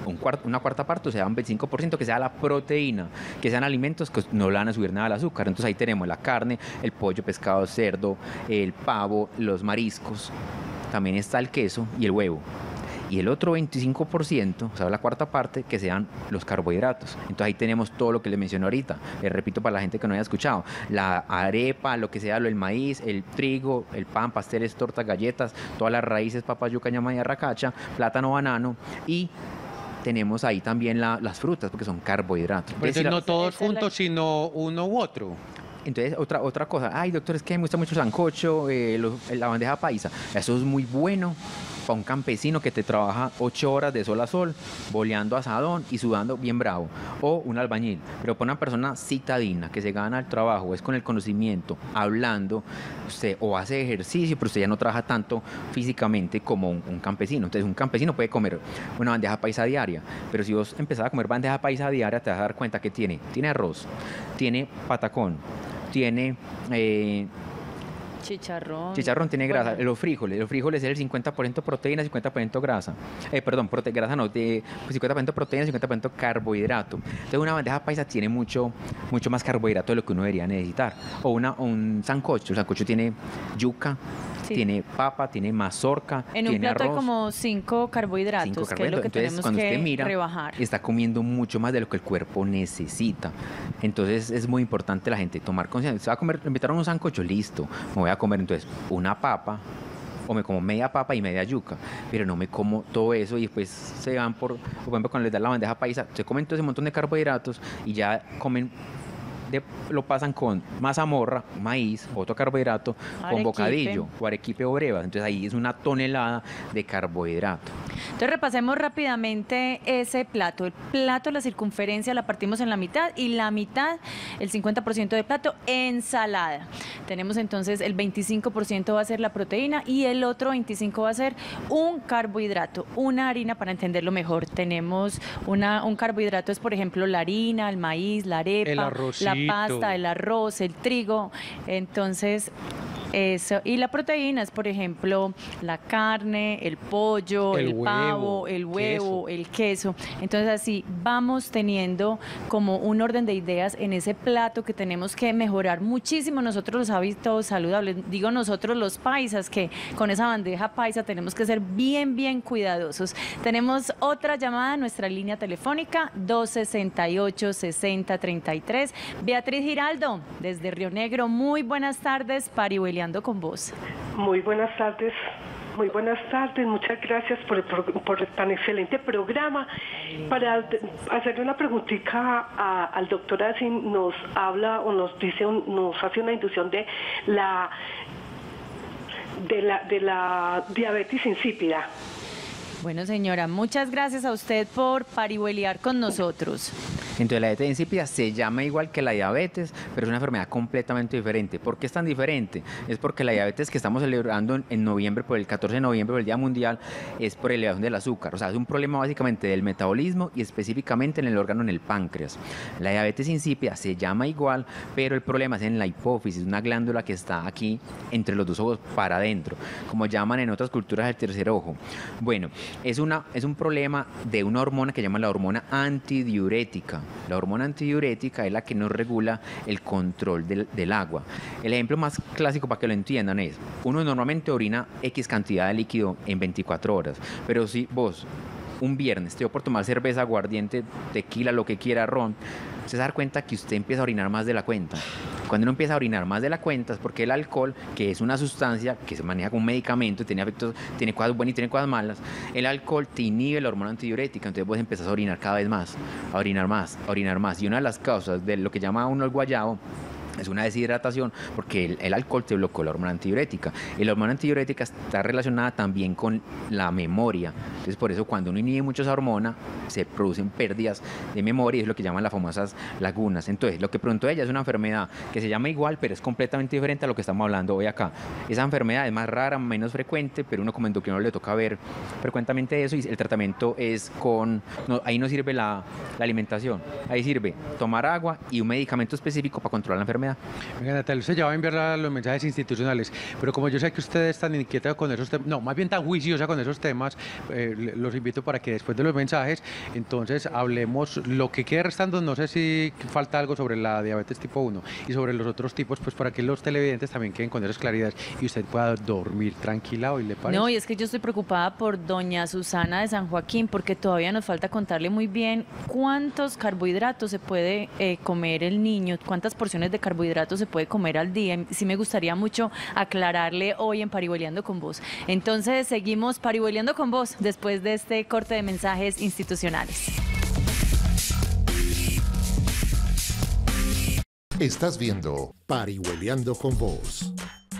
un cuart, una cuarta parte, o sea, un veinticinco por ciento que sea la proteína, que sean alimentos que no le van a subir nada al azúcar. Entonces ahí tenemos la carne, el pollo, pescado, cerdo, el pavo, los mariscos, también está el queso y el huevo. Y el otro veinticinco por ciento, o sea, la cuarta parte, que sean los carbohidratos. Entonces ahí tenemos todo lo que les mencioné ahorita. Les repito para la gente que no haya escuchado. La arepa, lo que sea, el maíz, el trigo, el pan, pasteles, tortas, galletas, todas las raíces, papa, yuca, ñama y arracacha, plátano, banano y tenemos ahí también la, las frutas, porque son carbohidratos. Pero entonces no todos juntos, sino uno u otro. Entonces, otra, otra cosa, ay doctor, es que me gusta mucho el sancocho, eh, lo, la bandeja paisa, eso es muy bueno para un campesino que te trabaja ocho horas de sol a sol, boleando asadón y sudando bien bravo, o un albañil, pero para una persona citadina que se gana el trabajo, es con el conocimiento, hablando, usted o hace ejercicio, pero usted ya no trabaja tanto físicamente como un, un campesino. Entonces un campesino puede comer una bandeja paisa diaria, pero si vos empezás a comer bandeja paisa diaria, te vas a dar cuenta que tiene, tiene arroz, tiene patacón, tiene eh, chicharrón. Chicharrón tiene grasa. Bueno. Los frijoles, los frijoles es el cincuenta por ciento proteína, cincuenta por ciento grasa. Eh, perdón, prote grasa no, de, pues cincuenta por ciento proteína, cincuenta por ciento carbohidrato. Entonces una bandeja paisa tiene mucho, mucho más carbohidrato de lo que uno debería necesitar. O una, un sancocho, el sancocho tiene yuca, sí, tiene papa, tiene mazorca, en tiene un plato arroz, hay como cinco carbohidratos, cinco que es lo que Entonces, tenemos cuando que usted mira, rebajar. Está comiendo mucho más de lo que el cuerpo necesita. Entonces es muy importante la gente tomar conciencia. Se va a comer, me invitaron un sancocho, listo, me voy a comer entonces una papa, o me como media papa y media yuca, pero no me como todo eso y después se van por, por ejemplo, cuando les dan la bandeja paisa, se comen todo ese montón de carbohidratos y ya comen, de, lo pasan con mazamorra, maíz, otro carbohidrato, arequipe, con bocadillo, o arequipe o brevas. Entonces ahí es una tonelada de carbohidrato. Entonces repasemos rápidamente ese plato. El plato, la circunferencia la partimos en la mitad y la mitad, el cincuenta por ciento de plato, ensalada. Tenemos entonces el veinticinco por ciento va a ser la proteína y el otro veinticinco por ciento va a ser un carbohidrato, una harina, para entenderlo mejor. Tenemos una, un carbohidrato, es por ejemplo la harina, el maíz, la arepa, el arrocito, la pasta, el arroz, el trigo. Entonces, eso. Y la proteína es, por ejemplo, la carne, el pollo, el, el huevo, pavo, el huevo, queso. el queso. Entonces, así vamos teniendo como un orden de ideas en ese plato que tenemos que mejorar muchísimo nosotros los hábitos saludables. Digo nosotros los paisas, que con esa bandeja paisa tenemos que ser bien, bien cuidadosos. Tenemos otra llamada a nuestra línea telefónica, dos sesenta y ocho, sesenta treinta y tres. Beatriz Giraldo, desde Río Negro. Muy buenas tardes, Parihueliando con vos. Muy buenas tardes. Muy buenas tardes, muchas gracias por, por, por tan excelente programa. Para hacerle una preguntita a, al doctor, así nos habla o nos dice, nos hace una inducción de la de la, de la diabetes insípida. Bueno, señora, muchas gracias a usted por parihueliar con nosotros. Entonces la diabetes insípida se llama igual que la diabetes, pero es una enfermedad completamente diferente. ¿Por qué es tan diferente? Es porque la diabetes que estamos celebrando en, en noviembre, por el catorce de noviembre, por el Día Mundial, es por elevación del azúcar. O sea, es un problema básicamente del metabolismo y específicamente en el órgano, en el páncreas. La diabetes insípida se llama igual, pero el problema es en la hipófisis, una glándula que está aquí entre los dos ojos para adentro, como llaman en otras culturas el tercer ojo. Bueno, es, una, es un problema de una hormona que llama la hormona antidiurética. La hormona antidiurética es la que nos regula el control del, del agua. El ejemplo más clásico para que lo entiendan es, uno normalmente orina X cantidad de líquido en veinticuatro horas, pero si vos un viernes te dio por tomar cerveza, aguardiente, tequila, lo que quiera, ron, se da cuenta que usted empieza a orinar más de la cuenta. Cuando uno empieza a orinar más de la cuenta es porque el alcohol, que es una sustancia que se maneja como un medicamento, tiene efectos, tiene cosas buenas y tiene cosas malas, el alcohol te inhibe la hormona antidiurética, entonces vos empezás a orinar cada vez más, a orinar más, a orinar más. Y una de las causas de lo que llama uno el guayabo es una deshidratación, porque el, el alcohol te bloqueó la hormona antidiurética. Y la hormona antidiurética está relacionada también con la memoria. Entonces, por eso cuando uno inhibe mucho esa hormona, se producen pérdidas de memoria, y es lo que llaman las famosas lagunas. Entonces, lo que preguntó ella es una enfermedad que se llama igual, pero es completamente diferente a lo que estamos hablando hoy acá. Esa enfermedad es más rara, menos frecuente, pero uno como endocrinólogo le toca ver frecuentemente eso, y el tratamiento es con... No, ahí no sirve la, la alimentación, ahí sirve tomar agua y un medicamento específico para controlar la enfermedad. enfermedad. Venga, Natalia, usted ya va a enviar la- los mensajes institucionales, pero como yo sé que usted es tan inquieta con esos temas, no, más bien tan juiciosa con esos temas, eh, le- los invito para que después de los mensajes, entonces hablemos lo que quede restando, no sé si falta algo sobre la diabetes tipo uno y sobre los otros tipos, pues para que los televidentes también queden con esas claridades y usted pueda dormir tranquila hoy, ¿le parece? No, y es que yo estoy preocupada por doña Susana de San Joaquín, porque todavía nos falta contarle muy bien cuántos carbohidratos se puede eh, comer el niño, cuántas porciones de carbohidratos se puede comer al día. Sí me gustaría mucho aclararle hoy en Parihueliando con Vos. Entonces seguimos Parihueliando con Vos después de este corte de mensajes institucionales. Estás viendo Parihueliando con Vos.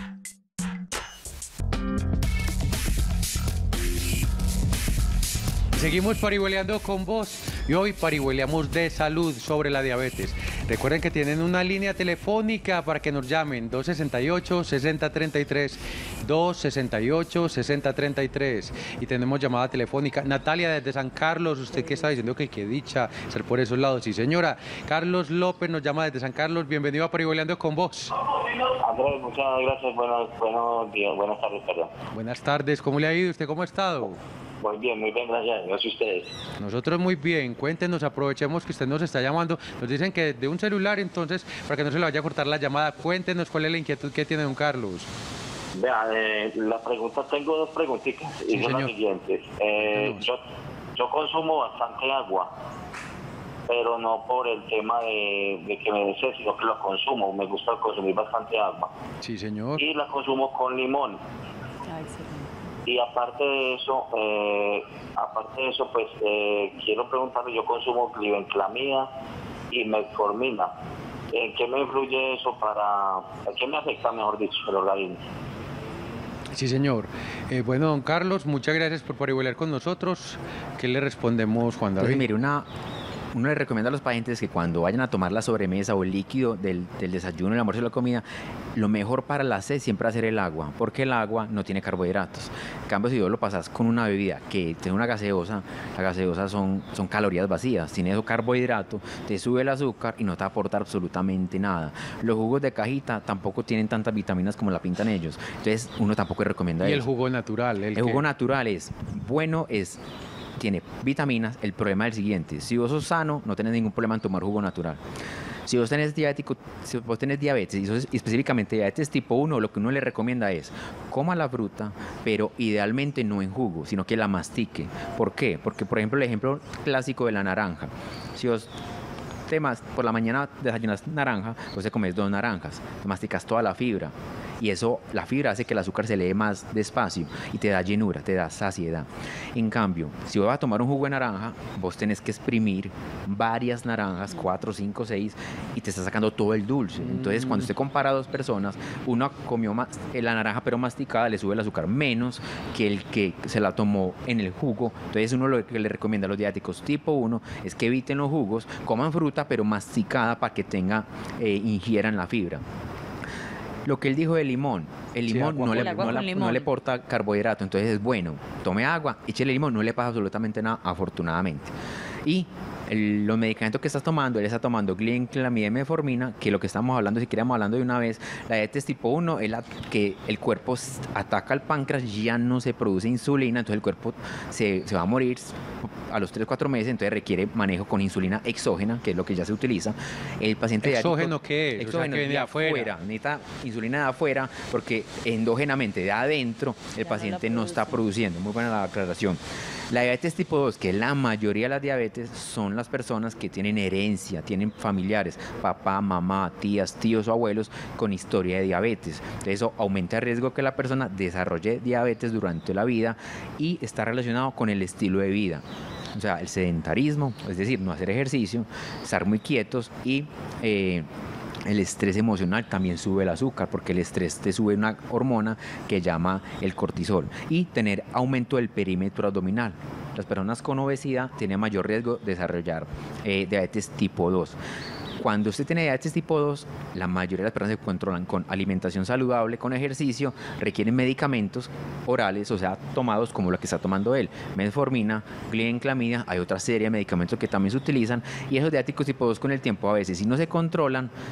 Seguimos parihueleando con vos y hoy parihueleamos de salud sobre la diabetes. Recuerden que tienen una línea telefónica para que nos llamen dos seis ocho, seis cero tres tres, dos seis ocho, seis cero tres tres y tenemos llamada telefónica. Natalia desde San Carlos, usted que está diciendo que qué dicha ser por esos lados. Sí señora, Carlos López nos llama desde San Carlos, bienvenido a Parihueleando con vos. Andrés, muchas gracias, buenos, buenos días, buenas tardes, perdón. Buenas tardes, ¿cómo le ha ido? ¿Usted cómo ha estado? Muy bien, muy bien, gracias. Gracias a ustedes. Nosotros muy bien, cuéntenos, aprovechemos que usted nos está llamando, nos dicen que de un celular, entonces, para que no se le vaya a cortar la llamada, cuéntenos cuál es la inquietud que tiene don Carlos. Vea, eh, la pregunta, tengo dos preguntitas y Sí, son las señor. siguientes. Eh, Cuéntenos. yo, yo consumo bastante agua, pero no por el tema de, de que me desee, sino que lo consumo. Me gusta consumir bastante agua Sí, señor. y la consumo con limón. Ay, sí. Y aparte de eso, eh, aparte de eso, pues eh, quiero preguntarle, yo consumo glibenclamida y metformina. ¿En qué me influye eso para, en qué me afecta, mejor dicho, el organismo? Sí, señor. Eh, bueno, don Carlos, muchas gracias por parihuelear con nosotros. ¿Qué le respondemos, Juan David? Entonces, mire, una, uno le recomienda a los pacientes que cuando vayan a tomar la sobremesa o el líquido del, del desayuno, el almuerzo y la comida, lo mejor para la sed siempre va a ser el agua, porque el agua no tiene carbohidratos. En cambio, si vos lo pasas con una bebida que tiene una gaseosa, la gaseosa son, son calorías vacías, tiene eso carbohidrato, te sube el azúcar y no te aporta absolutamente nada. Los jugos de cajita tampoco tienen tantas vitaminas como la pintan ellos, entonces uno tampoco recomienda Y eso. el jugo natural. El, El que- jugo natural es bueno, es tiene vitaminas. El problema es el siguiente: si vos sos sano, no tenés ningún problema en tomar jugo natural. Si vos tenés diabético, si vos tenés diabetes, y sos específicamente diabetes tipo uno, lo que uno le recomienda es coma la fruta, pero idealmente no en jugo, sino que la mastique. ¿Por qué? Porque, por ejemplo, el ejemplo clásico de la naranja. Si vos temas por la mañana desayunas naranja, pues te comes dos naranjas, te masticas toda la fibra. Y eso, la fibra hace que el azúcar se eleve más despacio y te da llenura, te da saciedad. En cambio, si vos vas a tomar un jugo de naranja, vos tenés que exprimir varias naranjas, cuatro, cinco, seis, y te está sacando todo el dulce. Entonces, cuando usted compara a dos personas, uno comió más, eh, la naranja pero masticada, le sube el azúcar menos que el que se la tomó en el jugo. Entonces, uno lo que le recomienda a los diabéticos tipo uno es que eviten los jugos, coman fruta pero masticada para que tenga, eh, ingieran la fibra. Lo que él dijo del limón, el Sí, limón agua no con- le, El agua no con la- limón. no le aporta carbohidrato, entonces es bueno. Tome agua, échele limón, no le pasa absolutamente nada, afortunadamente. Y el- los medicamentos que estás tomando, él está tomando glibenclamida y metformina, que lo que estamos hablando, si queremos hablando de una vez, la diabetes tipo uno es la que el cuerpo s- ataca al páncreas, ya no se produce insulina, entonces el cuerpo se, se va a morir a los tres cuatro meses, entonces requiere manejo con insulina exógena, que es lo que ya se utiliza. El paciente diabético- ¿Exógeno qué es? O sea, Exógeno que es viene de afuera. necesita insulina de afuera porque endógenamente de adentro el Ya no paciente la no está produciendo. Muy buena la aclaración. La diabetes tipo dos, que la mayoría de las diabetes son las personas que tienen herencia, tienen familiares, papá, mamá, tías, tíos o abuelos con historia de diabetes. Entonces, eso aumenta el riesgo que la persona desarrolle diabetes durante la vida y está relacionado con el estilo de vida. O sea, el sedentarismo, es decir, no hacer ejercicio, estar muy quietos y eh, el estrés emocional también sube el azúcar, porque el estrés te sube una hormona que llama el cortisol, y tener aumento del perímetro abdominal. Las personas con obesidad tienen mayor riesgo de desarrollar eh, diabetes tipo dos. Cuando usted tiene diabetes tipo dos, la mayoría de las personas se controlan con alimentación saludable, con ejercicio, requieren medicamentos orales, o sea, tomados como lo que está tomando él, metformina, glibenclamida, hay otra serie de medicamentos que también se utilizan, y esos diabéticos tipo dos con el tiempo a veces, si no se controlan,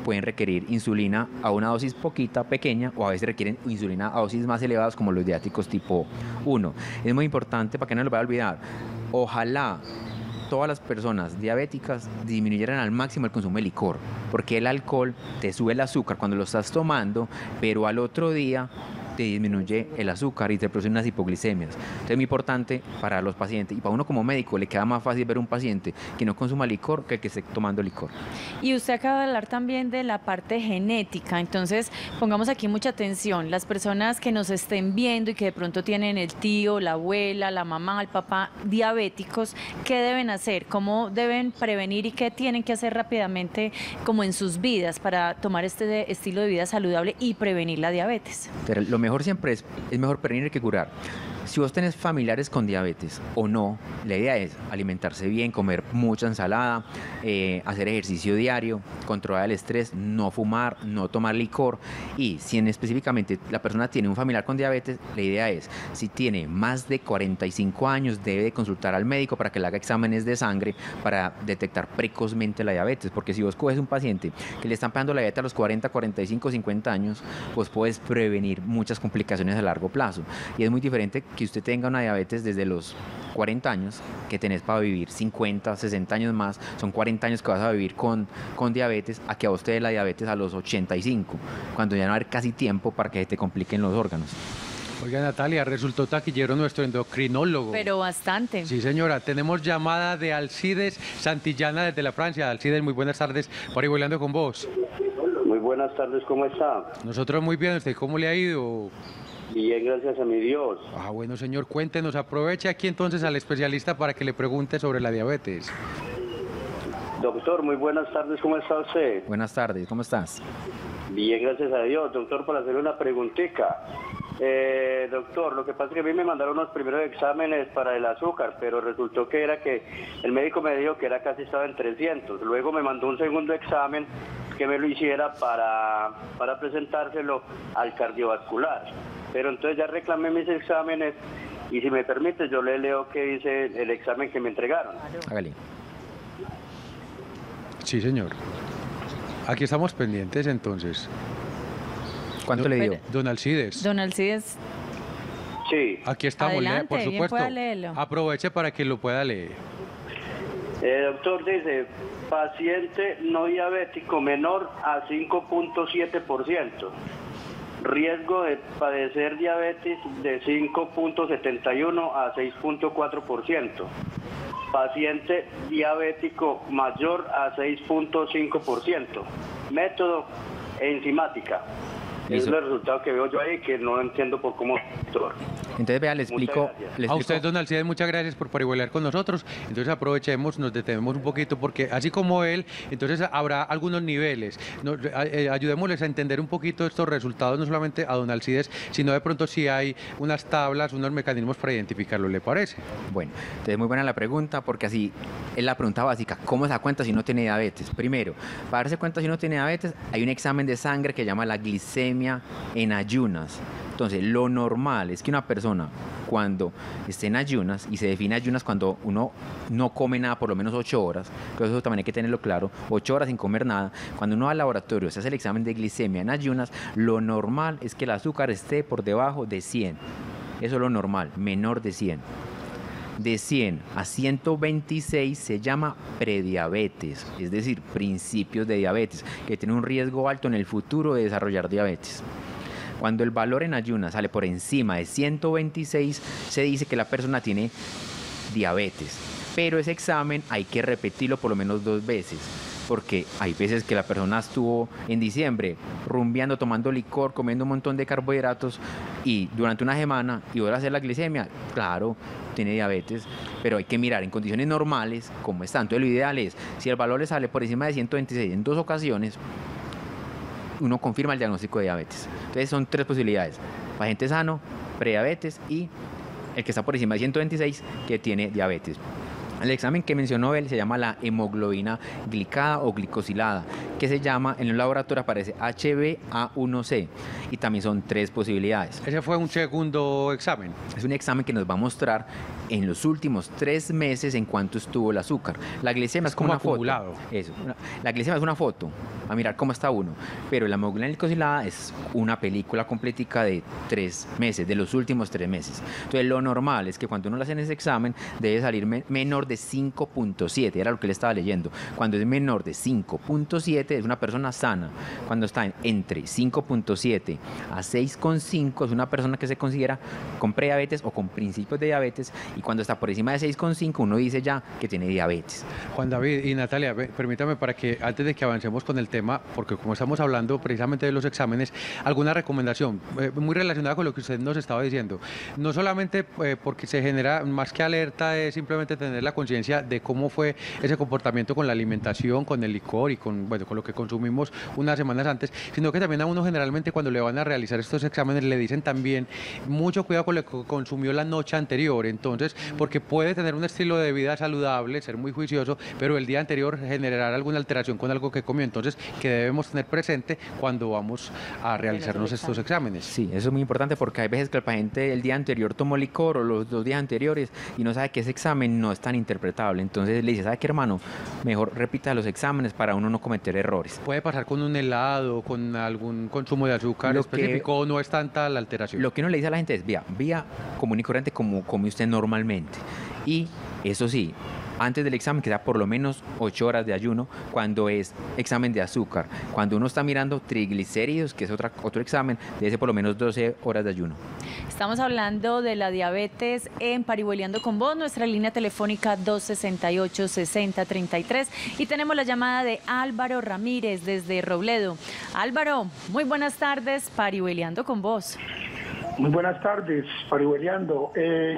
pueden requerir insulina a una dosis poquita, pequeña, o a veces requieren insulina a dosis más elevadas como los diabéticos tipo uno. Es muy importante, para que no lo vaya a olvidar, ojalá todas las personas diabéticas disminuyeran al máximo el consumo de licor, porque el alcohol te sube el azúcar cuando lo estás tomando, pero al otro día te disminuye el azúcar y te producen unas hipoglicemias. Entonces es muy importante para los pacientes, y para uno como médico le queda más fácil ver un paciente que no consuma licor que el que esté tomando licor. Y usted acaba de hablar también de la parte genética, entonces pongamos aquí mucha atención. Las personas que nos estén viendo y que de pronto tienen el tío, la abuela, la mamá, el papá diabéticos, ¿qué deben hacer? ¿Cómo deben prevenir y qué tienen que hacer rápidamente como en sus vidas para tomar este estilo de vida saludable y prevenir la diabetes? Pero lo mejor siempre es, es mejor prevenir que curar. Si vos tenés familiares con diabetes o no, la idea es alimentarse bien, comer mucha ensalada, eh, hacer ejercicio diario, controlar el estrés, no fumar, no tomar licor. Y si en específicamente la persona tiene un familiar con diabetes, la idea es, si tiene más de cuarenta y cinco años, debe de consultar al médico para que le haga exámenes de sangre para detectar precozmente la diabetes. Porque si vos coges un paciente que le están pegando la diabetes a los cuarenta, cuarenta y cinco, cincuenta años, pues puedes prevenir muchas complicaciones a largo plazo. Y es muy diferente que usted tenga una diabetes desde los cuarenta años, que tenés para vivir cincuenta, sesenta años más, son cuarenta años que vas a vivir con, con diabetes, a que a usted la diabetes a los ochenta y cinco, cuando ya no va a haber casi tiempo para que se te compliquen los órganos. Oiga, Natalia, resultó taquillero nuestro endocrinólogo. Pero bastante. Sí, señora, tenemos llamada de Alcides Santillana desde la Francia. Alcides, muy buenas tardes, Parihueliando con vos. Muy buenas tardes, ¿cómo está? Nosotros muy bien, ¿usted cómo le ha ido? Bien, gracias a mi Dios. Ah, bueno, señor, cuéntenos, aproveche aquí entonces al especialista para que le pregunte sobre la diabetes. Doctor, muy buenas tardes, ¿cómo está usted? Buenas tardes, ¿cómo estás? Bien, gracias a Dios. Doctor, para hacerle una preguntita. Eh, doctor, lo que pasa es que a mí me mandaron unos primeros exámenes para el azúcar, pero resultó que era que el médico me dijo que era casi estaba en trescientos. Luego me mandó un segundo examen que me lo hiciera para, para presentárselo al cardiovascular. Pero entonces ya reclamé mis exámenes y si me permite yo le leo qué dice el examen que me entregaron. Hágale. Sí, señor. Aquí estamos pendientes entonces. ¿Cuánto don, le dio? Don Alcides. Don Alcides. Sí. Aquí estamos, Adelante, por bien supuesto. pueda leerlo. Aproveche para que lo pueda leer. Eh, doctor, dice, paciente no diabético menor a cinco punto siete por ciento. Riesgo de padecer diabetes de cinco punto setenta y uno a seis punto cuatro por ciento. Paciente diabético mayor a seis punto cinco por ciento. Método enzimática. Es el resultado que veo yo ahí, que no entiendo por cómo, doctor. Entonces, vea, le explico, le explico. A usted, don Alcides, muchas gracias por parihuelear con nosotros. Entonces aprovechemos, nos detenemos un poquito, porque así como él, entonces habrá algunos niveles. Nos, eh, ayudémosles a entender un poquito estos resultados, no solamente a don Alcides, sino de pronto si hay unas tablas, unos mecanismos para identificarlo, ¿le parece? Bueno, entonces muy buena la pregunta, porque así es la pregunta básica. ¿Cómo se da cuenta si uno tiene diabetes? Primero, para darse cuenta si uno tiene diabetes, hay un examen de sangre que se llama la glicemia en ayunas. Entonces, lo normal es que una persona, cuando esté en ayunas, y se define ayunas cuando uno no come nada por lo menos ocho horas, que eso también hay que tenerlo claro, ocho horas sin comer nada, cuando uno va al laboratorio, se hace el examen de glicemia en ayunas, lo normal es que el azúcar esté por debajo de cien. Eso es lo normal, menor de cien. De cien a ciento veintiséis se llama prediabetes, es decir, principios de diabetes, que tiene un riesgo alto en el futuro de desarrollar diabetes. Cuando el valor en ayunas sale por encima de ciento veintiséis, se dice que la persona tiene diabetes. Pero ese examen hay que repetirlo por lo menos dos veces, porque hay veces que la persona estuvo en diciembre rumbeando, tomando licor, comiendo un montón de carbohidratos, y durante una semana, y ahora hacer la glicemia, claro, tiene diabetes, pero hay que mirar en condiciones normales cómo está. Entonces lo ideal es, si el valor le sale por encima de ciento veintiséis en dos ocasiones, uno confirma el diagnóstico de diabetes. Entonces son tres posibilidades: paciente sano, prediabetes, y el que está por encima de ciento veintiséis que tiene diabetes. El examen que mencionó él se llama la hemoglobina glicada o glicosilada, que se llama, en el laboratorio aparece H b A uno C, y también son tres posibilidades. Ese fue un segundo examen. Es un examen que nos va a mostrar en los últimos tres meses en cuánto estuvo el azúcar. La glicemia es, es como una acumulado. foto. Eso. La glicemia es una foto a mirar cómo está uno. Pero la hemoglobina glicosilada es una película completica de tres meses, de los últimos tres meses. Entonces lo normal es que cuando uno le hacen ese examen debe salir me menor de cinco punto siete, era lo que le estaba leyendo. Cuando es menor de cinco punto siete es una persona sana. Cuando está en, entre cinco punto siete a seis punto cinco es una persona que se considera con prediabetes o con principios de diabetes, y cuando está por encima de seis punto cinco uno dice ya que tiene diabetes. Juan David y Natalia, permítame para que antes de que avancemos con el tema, porque como estamos hablando precisamente de los exámenes, alguna recomendación eh, muy relacionada con lo que usted nos estaba diciendo. No solamente eh, porque se genera más que alerta, es simplemente tener la conciencia de cómo fue ese comportamiento con la alimentación, con el licor y con, bueno, con lo que consumimos unas semanas antes, sino que también a uno generalmente cuando le van a realizar estos exámenes le dicen también mucho cuidado con lo que consumió la noche anterior, entonces, porque puede tener un estilo de vida saludable, ser muy juicioso, pero el día anterior generar alguna alteración con algo que comió, entonces que debemos tener presente cuando vamos a realizarnos estos exámenes. Sí, eso es muy importante porque hay veces que el paciente el día anterior tomó licor o los dos días anteriores y no sabe que ese examen no es tan interpretable, entonces le dice, ¿sabe qué, hermano? Mejor repita los exámenes para uno no cometer errores. Puede pasar con un helado, con algún consumo de azúcar lo específico, que, no es tanta la alteración. Lo que uno le dice a la gente es, vía, vía común y corriente como come usted normalmente. Y eso sí, antes del examen queda por lo menos ocho horas de ayuno cuando es examen de azúcar. Cuando uno está mirando triglicéridos, que es otra, otro examen, debe ser por lo menos doce horas de ayuno. Estamos hablando de la diabetes en Parihueliando con Vos, nuestra línea telefónica dos sesenta y ocho, sesenta treinta y tres, y tenemos la llamada de Álvaro Ramírez desde Robledo. Álvaro, muy buenas tardes, Parihueliando con Vos. Muy buenas tardes, Parihueliando. Eh...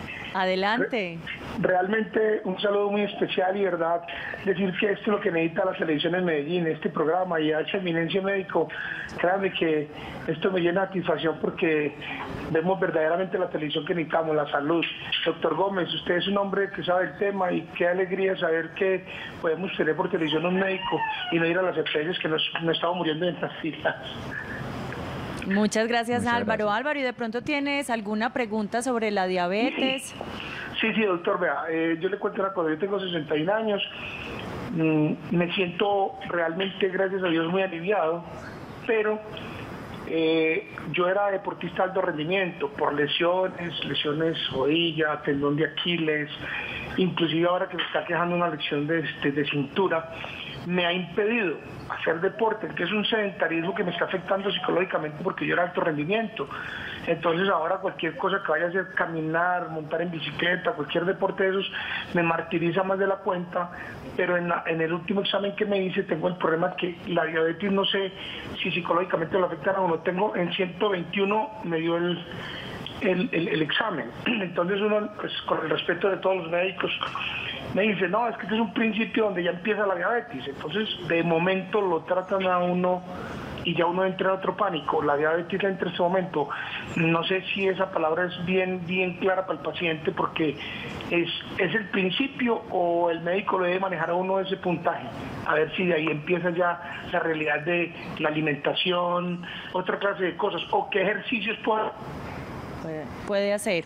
Adelante. Realmente un saludo muy especial y verdad decir que esto es lo que necesita la televisión en Medellín, este programa y a esa eminencia médico. Créanme que esto me llena de satisfacción porque vemos verdaderamente la televisión que necesitamos, la salud. Doctor Gómez, usted es un hombre que sabe el tema y qué alegría saber que podemos tener por televisión un médico y no ir a las especies que nos, nos estamos muriendo en estas filas. Muchas gracias, Muchas Álvaro. gracias. Álvaro, ¿y de pronto tienes alguna pregunta sobre la diabetes? Sí, sí, doctor, vea, eh, yo le cuento una cosa, yo tengo sesenta y un años, mmm, me siento realmente, gracias a Dios, muy aliviado, pero eh, yo era deportista de alto rendimiento, por lesiones, lesiones rodilla, tendón de Aquiles, inclusive ahora que me está quejando una lesión de, de, de cintura, me ha impedido hacer deporte, que es un sedentarismo que me está afectando psicológicamente porque yo era alto rendimiento. Entonces ahora cualquier cosa que vaya a hacer, caminar, montar en bicicleta, cualquier deporte de esos, me martiriza más de la cuenta, pero en, la, en el último examen que me hice tengo el problema que la diabetes no sé si psicológicamente lo afecta o no. Tengo en ciento veintiuno me dio el, el, el, el examen. Entonces uno, pues con el respeto de todos los médicos, me dice, no, es que este es un principio donde ya empieza la diabetes. Entonces, de momento lo tratan a uno y ya uno entra en otro pánico. La diabetes entra en ese momento. No sé si esa palabra es bien, bien clara para el paciente porque es, es el principio o el médico le debe manejar a uno ese puntaje. A ver si de ahí empieza ya la realidad de la alimentación, otra clase de cosas, o qué ejercicios puede, puede, puede hacer.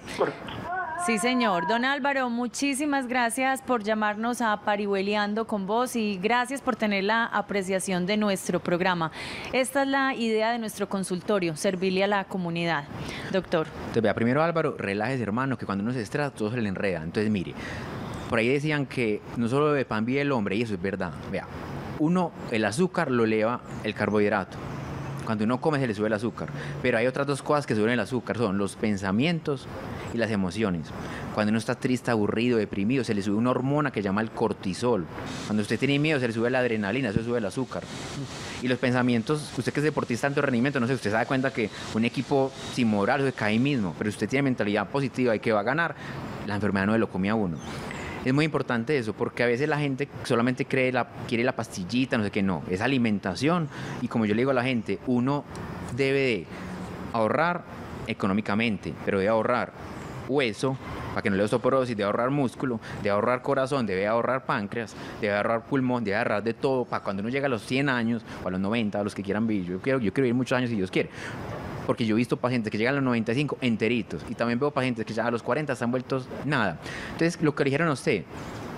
Sí, señor. Don Álvaro, muchísimas gracias por llamarnos a Parihueliando con Vos y gracias por tener la apreciación de nuestro programa. Esta es la idea de nuestro consultorio, servirle a la comunidad. Doctor. Entonces, vea, primero Álvaro, relájese, hermano, que cuando uno se estresa todo se le enreda. Entonces, mire, por ahí decían que no solo de pan vive el hombre, y eso es verdad. Vea, uno, el azúcar lo eleva el carbohidrato. Cuando uno come se le sube el azúcar, pero hay otras dos cosas que suben el azúcar, son los pensamientos y las emociones. Cuando uno está triste, aburrido, deprimido, se le sube una hormona que se llama el cortisol. Cuando usted tiene miedo, se le sube la adrenalina, eso sube el azúcar. Y los pensamientos, usted que es deportista de alto rendimiento, no sé, usted se da cuenta que un equipo sin moral se cae ahí mismo, pero usted tiene mentalidad positiva y que va a ganar, la enfermedad no se lo come a uno. Es muy importante eso, porque a veces la gente solamente cree la, quiere la pastillita, no sé qué, no, es alimentación. Y como yo le digo a la gente, uno debe de ahorrar económicamente, pero debe ahorrar hueso, para que no le dé osteoporosis, debe ahorrar músculo, debe ahorrar corazón, debe ahorrar páncreas, debe ahorrar pulmón, debe ahorrar de todo, para cuando uno llega a los cien años, o a los noventa, a los que quieran vivir, yo quiero, yo quiero vivir muchos años si Dios quiere. Porque yo he visto pacientes que llegan a los noventa y cinco enteritos y también veo pacientes que ya a los cuarenta están vueltos nada. Entonces, lo que le dijeron a usted,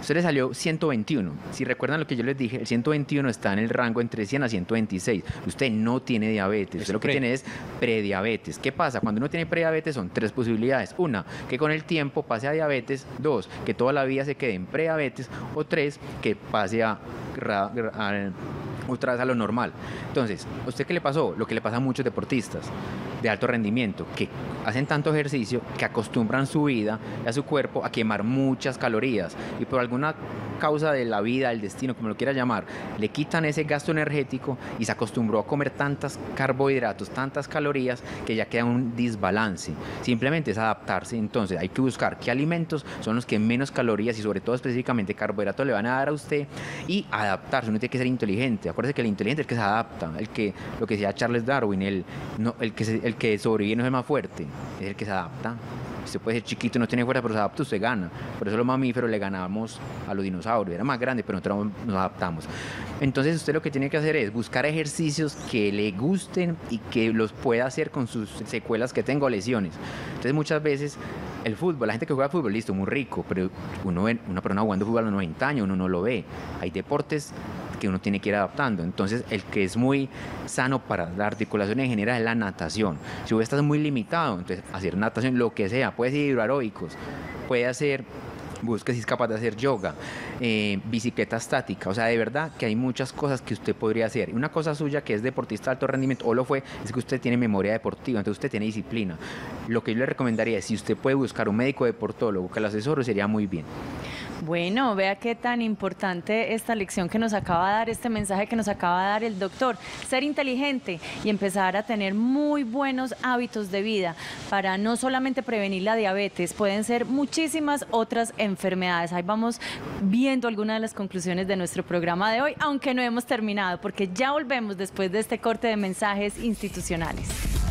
usted le salió ciento veintiuno. Si recuerdan lo que yo les dije, el ciento veintiuno está en el rango entre cien a ciento veintiséis. Usted no tiene diabetes, usted lo que tiene es prediabetes. ¿Qué pasa? Cuando uno tiene prediabetes son tres posibilidades. Una, que con el tiempo pase a diabetes. Dos, que toda la vida se quede en prediabetes. O tres, que pase a, a, a otra vez a lo normal. Entonces, ¿a usted qué le pasó? Lo que le pasa a muchos deportistas de alto rendimiento, que hacen tanto ejercicio que acostumbran su vida y a su cuerpo a quemar muchas calorías y por alguna causa de la vida, del destino, como lo quiera llamar, le quitan ese gasto energético y se acostumbró a comer tantos carbohidratos, tantas calorías, que ya queda un desbalance. Simplemente es adaptarse. Entonces hay que buscar qué alimentos son los que menos calorías y sobre todo específicamente carbohidratos le van a dar a usted y adaptarse. Uno tiene que ser inteligente. Acuérdese que el inteligente es el que se adapta, el que, lo que decía Charles Darwin, el, no, el, que se, el que sobrevive no es el más fuerte, es el que se adapta. Usted puede ser chiquito y no tiene fuerza, pero se adapta, usted gana. Por eso los mamíferos le ganamos a los dinosaurios. Era más grande, pero nosotros nos adaptamos. Entonces usted lo que tiene que hacer es buscar ejercicios que le gusten y que los pueda hacer con sus secuelas que tengo, lesiones. Entonces muchas veces el fútbol, la gente que juega fútbol, listo, muy rico, pero uno ve una persona jugando fútbol a los noventa años, uno no lo ve. Hay deportes que uno tiene que ir adaptando. Entonces el que es muy sano para la articulación en general es la natación. Si usted está muy limitado, entonces hacer natación, lo que sea, puede ser hidroaeróbicos, puede hacer, busque si es capaz de hacer yoga, eh, bicicleta estática. O sea, de verdad que hay muchas cosas que usted podría hacer. Una cosa suya que es deportista de alto rendimiento o lo fue, es que usted tiene memoria deportiva, entonces usted tiene disciplina. Lo que yo le recomendaría es, si usted puede buscar un médico deportólogo que lo asesore, sería muy bien. Bueno, vea qué tan importante esta lección que nos acaba de dar, este mensaje que nos acaba de dar el doctor. Ser inteligente y empezar a tener muy buenos hábitos de vida para no solamente prevenir la diabetes, pueden ser muchísimas otras enfermedades. Ahí vamos viendo algunas de las conclusiones de nuestro programa de hoy, aunque no hemos terminado, porque ya volvemos después de este corte de mensajes institucionales.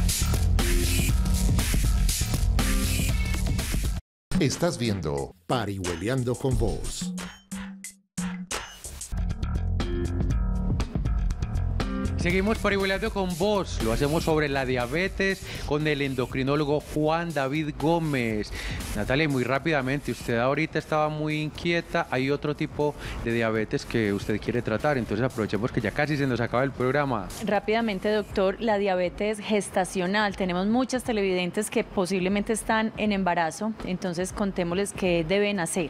Estás viendo Parihueliando con Vos. Seguimos parihueliando con vos, lo hacemos sobre la diabetes con el endocrinólogo Juan David Gómez. Natalia, muy rápidamente, usted ahorita estaba muy inquieta, hay otro tipo de diabetes que usted quiere tratar, entonces aprovechemos que ya casi se nos acaba el programa. Rápidamente, doctor, la diabetes gestacional, tenemos muchas televidentes que posiblemente están en embarazo, entonces contémosles qué deben hacer.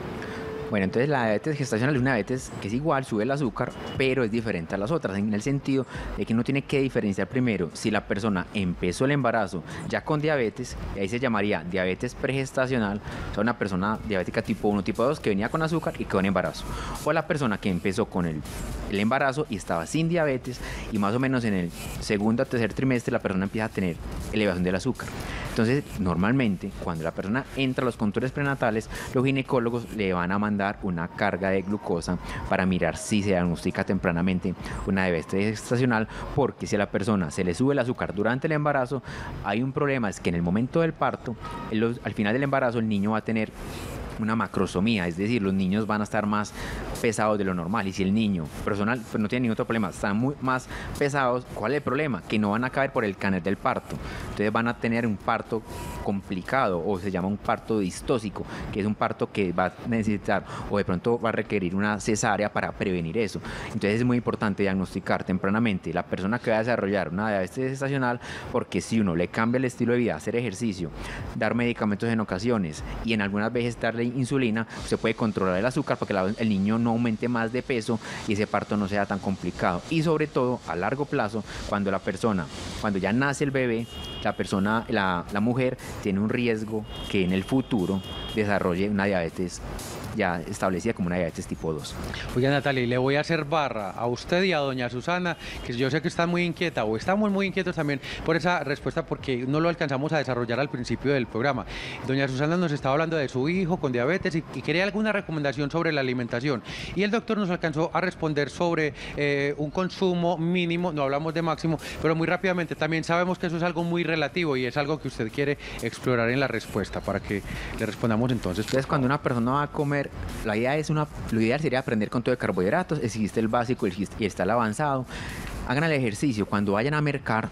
Bueno, entonces la diabetes gestacional es una diabetes que es igual, sube el azúcar, pero es diferente a las otras, en el sentido de que uno tiene que diferenciar primero si la persona empezó el embarazo ya con diabetes, y ahí se llamaría diabetes pregestacional, o sea, una persona diabética tipo uno, tipo dos, que venía con azúcar y quedó en embarazo, o la persona que empezó con el, el embarazo y estaba sin diabetes, y más o menos en el segundo o tercer trimestre la persona empieza a tener elevación del azúcar. Entonces, normalmente, cuando la persona entra a los controles prenatales, los ginecólogos le van a mandar una carga de glucosa para mirar si se diagnostica tempranamente una diabetes gestacional, porque si a la persona se le sube el azúcar durante el embarazo, hay un problema, es que en el momento del parto, los, al final del embarazo, el niño va a tener una macrosomía, es decir, los niños van a estar más pesados de lo normal, y si el niño personal pues no tiene ningún otro problema, están muy más pesados, ¿cuál es el problema? Que no van a caber por el canal del parto, entonces van a tener un parto complicado, o se llama un parto distóxico, que es un parto que va a necesitar o de pronto va a requerir una cesárea para prevenir eso. Entonces es muy importante diagnosticar tempranamente la persona que va a desarrollar una diabetes gestacional, porque si uno le cambia el estilo de vida, hacer ejercicio, dar medicamentos en ocasiones y en algunas veces darle insulina, se puede controlar el azúcar para que la, el niño no aumente más de peso y ese parto no sea tan complicado. Y sobre todo a largo plazo, cuando la persona, cuando ya nace el bebé, la persona, la, la mujer tiene un riesgo que en el futuro desarrolle una diabetes ya establecida como una diabetes tipo dos. Oiga, Natalia, le voy a hacer barra a usted y a doña Susana, que yo sé que está muy inquieta, o estamos muy inquietos también por esa respuesta, porque no lo alcanzamos a desarrollar al principio del programa. Doña Susana nos estaba hablando de su hijo con diabetes y, y quería alguna recomendación sobre la alimentación, y el doctor nos alcanzó a responder sobre eh, un consumo mínimo, no hablamos de máximo, pero muy rápidamente también sabemos que eso es algo muy relativo y es algo que usted quiere explorar en la respuesta para que le respondamos entonces. Entonces, cuando una persona va a comer, la idea es una, lo ideal sería aprender con todo de carbohidratos, existe el básico y está el avanzado. Hagan el ejercicio, cuando vayan a mercar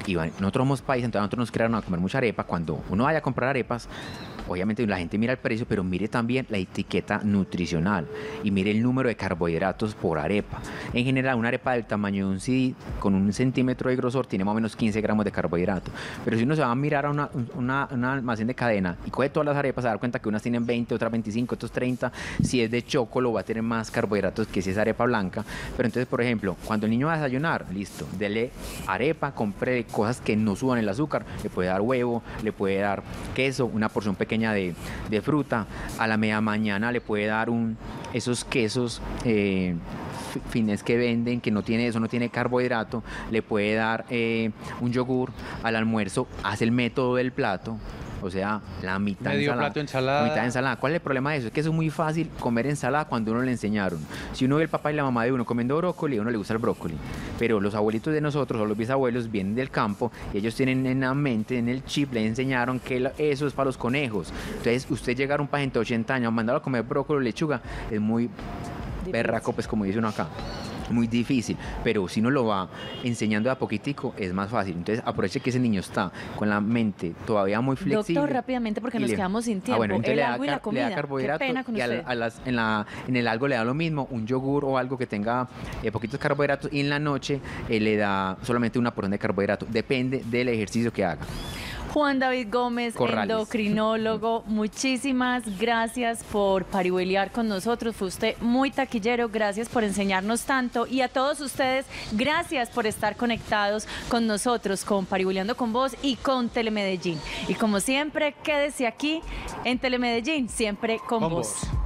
y nosotros somos países, entonces nosotros nos crearon a comer mucha arepa. Cuando uno vaya a comprar arepas, obviamente la gente mira el precio, pero mire también la etiqueta nutricional y mire el número de carbohidratos por arepa. En general, una arepa del tamaño de un C D con un centímetro de grosor tiene más o menos quince gramos de carbohidrato. Pero si uno se va a mirar a una, una, una almacén de cadena y coge todas las arepas, se va a dar cuenta que unas tienen veinte, otras veinticinco, otras treinta. Si es de chocolate, va a tener más carbohidratos que si es arepa blanca. Pero entonces, por ejemplo, cuando el niño va a desayunar, listo, dele arepa, compre cosas que no suban el azúcar, le puede dar huevo, le puede dar queso, una porción pequeña De, de fruta. A la media mañana le puede dar un, esos quesos eh, fines que venden, que no tiene eso, no tiene carbohidrato, le puede dar eh, un yogur. Al almuerzo hace el método del plato, o sea, la mitad medio ensalada, plato de ensalada. mitad de ensalada. ¿Cuál es el problema de eso? Es que eso es muy fácil comer ensalada cuando uno le enseñaron. Si uno ve el papá y la mamá de uno comiendo brócoli, a uno le gusta el brócoli. Pero los abuelitos de nosotros o los bisabuelos vienen del campo y ellos tienen en la mente, en el chip, le enseñaron que eso es para los conejos. Entonces, usted llegar a un paciente de ochenta años, mandarlo a comer brócoli o lechuga, es muy difícil. Berraco, pues como dice uno acá. Muy difícil, pero si uno lo va enseñando de a poquitico es más fácil. Entonces aproveche que ese niño está con la mente todavía muy flexible. Doctor, rápidamente porque nos le, quedamos sin tiempo. Ah, bueno, entonces el le da, algo y la comida. le da carbohidrato. Qué pena con y usted. a, a las, en, la, en el algo le da lo mismo, un yogur o algo que tenga eh, poquitos carbohidratos, y en la noche eh, le da solamente una porción de carbohidrato. Depende del ejercicio que haga. Juan David Gómez, Corrales. endocrinólogo, muchísimas gracias por parihueliar con nosotros. Fue usted muy taquillero, gracias por enseñarnos tanto. Y a todos ustedes, gracias por estar conectados con nosotros, con Parihueliando con Vos y con Telemedellín. Y como siempre, quédese aquí en Telemedellín, siempre con, con vos. vos.